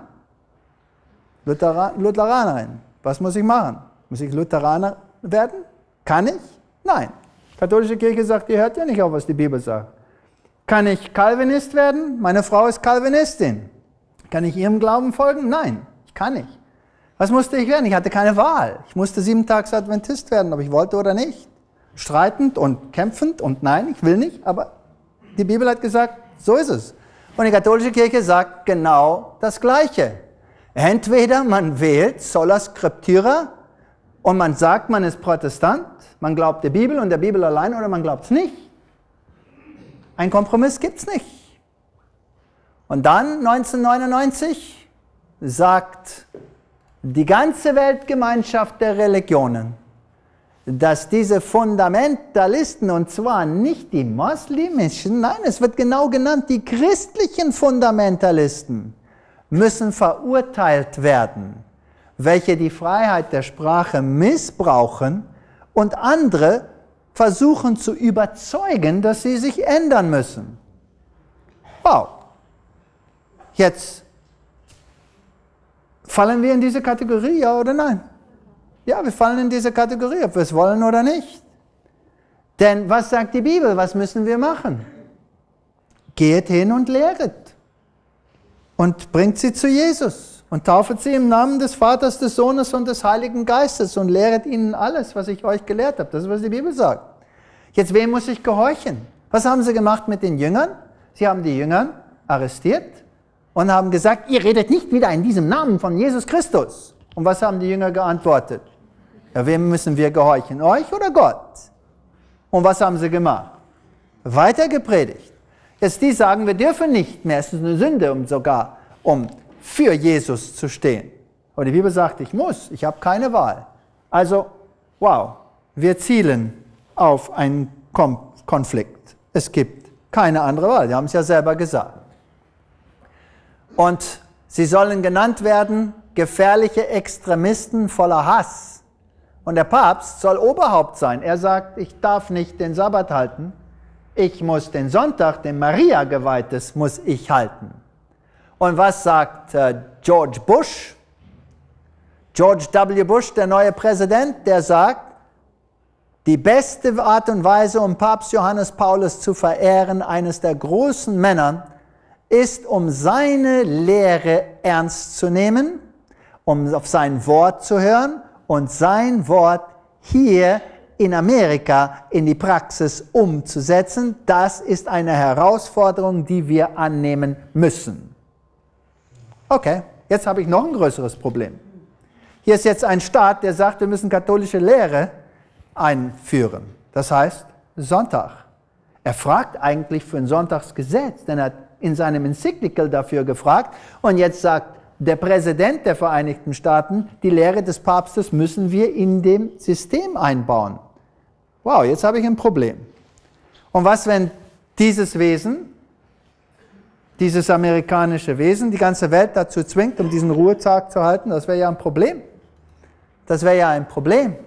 Was muss ich machen? Muss ich Lutheraner werden? Kann ich? Nein. Die katholische Kirche sagt, ihr hört ja nicht auf, was die Bibel sagt. Kann ich Calvinist werden? Meine Frau ist Calvinistin. Kann ich ihrem Glauben folgen? Nein, ich kann nicht. Was musste ich werden? Ich hatte keine Wahl. Ich musste Siebentags-Adventist werden, ob ich wollte oder nicht. Streitend und kämpfend und nein, ich will nicht, aber die Bibel hat gesagt, so ist es. Und die katholische Kirche sagt genau das Gleiche. Entweder man wählt Sola Scriptura und man sagt, man ist Protestant, man glaubt der Bibel und der Bibel allein oder man glaubt es nicht. Ein Kompromiss gibt es nicht. Und dann, 1999, sagt die ganze Weltgemeinschaft der Religionen, dass diese Fundamentalisten, und zwar nicht die moslimischen, nein, es wird genau genannt, die christlichen Fundamentalisten, müssen verurteilt werden, welche die Freiheit der Sprache missbrauchen und andere versuchen zu überzeugen, dass sie sich ändern müssen. Wow. Jetzt fallen wir in diese Kategorie, ja oder nein? Ja, wir fallen in diese Kategorie, ob wir es wollen oder nicht. Denn was sagt die Bibel? Was müssen wir machen? Geht hin und lehret. Und bringt sie zu Jesus. Und taufet sie im Namen des Vaters, des Sohnes und des Heiligen Geistes. Und lehret ihnen alles, was ich euch gelehrt habe. Das ist, was die Bibel sagt. Jetzt, wem muss ich gehorchen? Was haben sie gemacht mit den Jüngern? Sie haben die Jünger arrestiert und haben gesagt, ihr redet nicht wieder in diesem Namen von Jesus Christus. Und was haben die Jünger geantwortet? Ja, wem müssen wir gehorchen? Euch oder Gott? Und was haben sie gemacht? Weiter gepredigt. Jetzt die sagen, wir dürfen nicht mehr, es ist eine Sünde, um für Jesus zu stehen. Aber die Bibel sagt, ich muss, ich habe keine Wahl. Also, wow, wir zielen auf einen Konflikt. Es gibt keine andere Wahl, die haben es ja selber gesagt. Und sie sollen genannt werden, gefährliche Extremisten voller Hass. Und der Papst soll Oberhaupt sein. Er sagt, ich darf nicht den Sabbat halten, ich muss den Sonntag, den Maria geweiht ist, muss ich halten. Und was sagt George Bush? George W. Bush, der neue Präsident, der sagt, die beste Art und Weise, um Papst Johannes Paulus zu verehren, eines der großen Männer, ist, um seine Lehre ernst zu nehmen, um auf sein Wort zu hören und sein Wort hier in Amerika in die Praxis umzusetzen. Das ist eine Herausforderung, die wir annehmen müssen. Okay, jetzt habe ich noch ein größeres Problem. Hier ist jetzt ein Staat, der sagt, wir müssen katholische Lehre einführen. Das heißt Sonntag. Er fragt eigentlich für ein Sonntagsgesetz, denn er hat in seinem Encyclical dafür gefragt und jetzt sagt der Präsident der Vereinigten Staaten, die Lehre des Papstes müssen wir in dem System einbauen. Wow, jetzt habe ich ein Problem. Und was, wenn dieses Wesen, dieses amerikanische Wesen, die ganze Welt dazu zwingt, um diesen Ruhetag zu halten? Das wäre ja ein Problem. Das wäre ja ein Problem.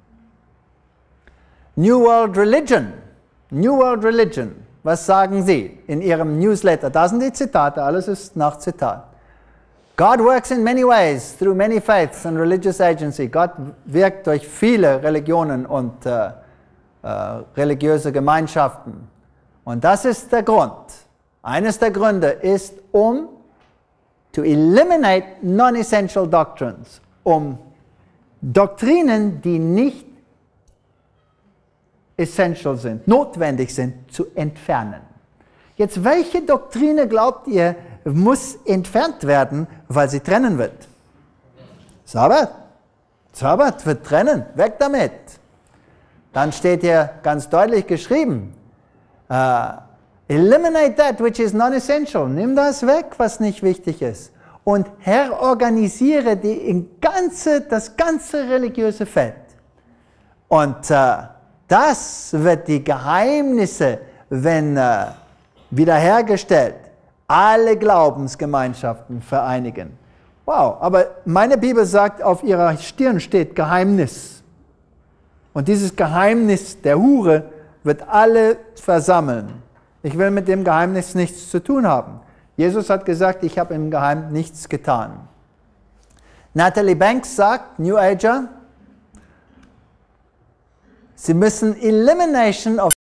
New World Religion. New World Religion. Was sagen Sie in Ihrem Newsletter? Da sind die Zitate, alles ist nach Zitat. God works in many ways through many faiths and religious agency. Gott wirkt durch viele Religionen und religiöse Gemeinschaften. Und das ist der Grund. Eines der Gründe ist, um to eliminate non-essential doctrines, um Doktrinen, die nicht essential sind, notwendig sind, zu entfernen. Jetzt, welche Doktrine glaubt ihr, muss entfernt werden, weil sie trennen wird? Sabbat. Sabbat wird trennen, weg damit. Dann steht hier ganz deutlich geschrieben, eliminate that which is non-essential. Nimm das weg, was nicht wichtig ist. Und herorganisiere das ganze religiöse Feld. Und das wird die Geheimnisse, wenn wiederhergestellt, alle Glaubensgemeinschaften vereinigen. Wow, aber meine Bibel sagt, auf ihrer Stirn steht Geheimnis. Und dieses Geheimnis der Hure wird alle versammeln. Ich will mit dem Geheimnis nichts zu tun haben. Jesus hat gesagt, ich habe im Geheimen nichts getan. Natalie Banks sagt, New Ager, sie müssen Elimination of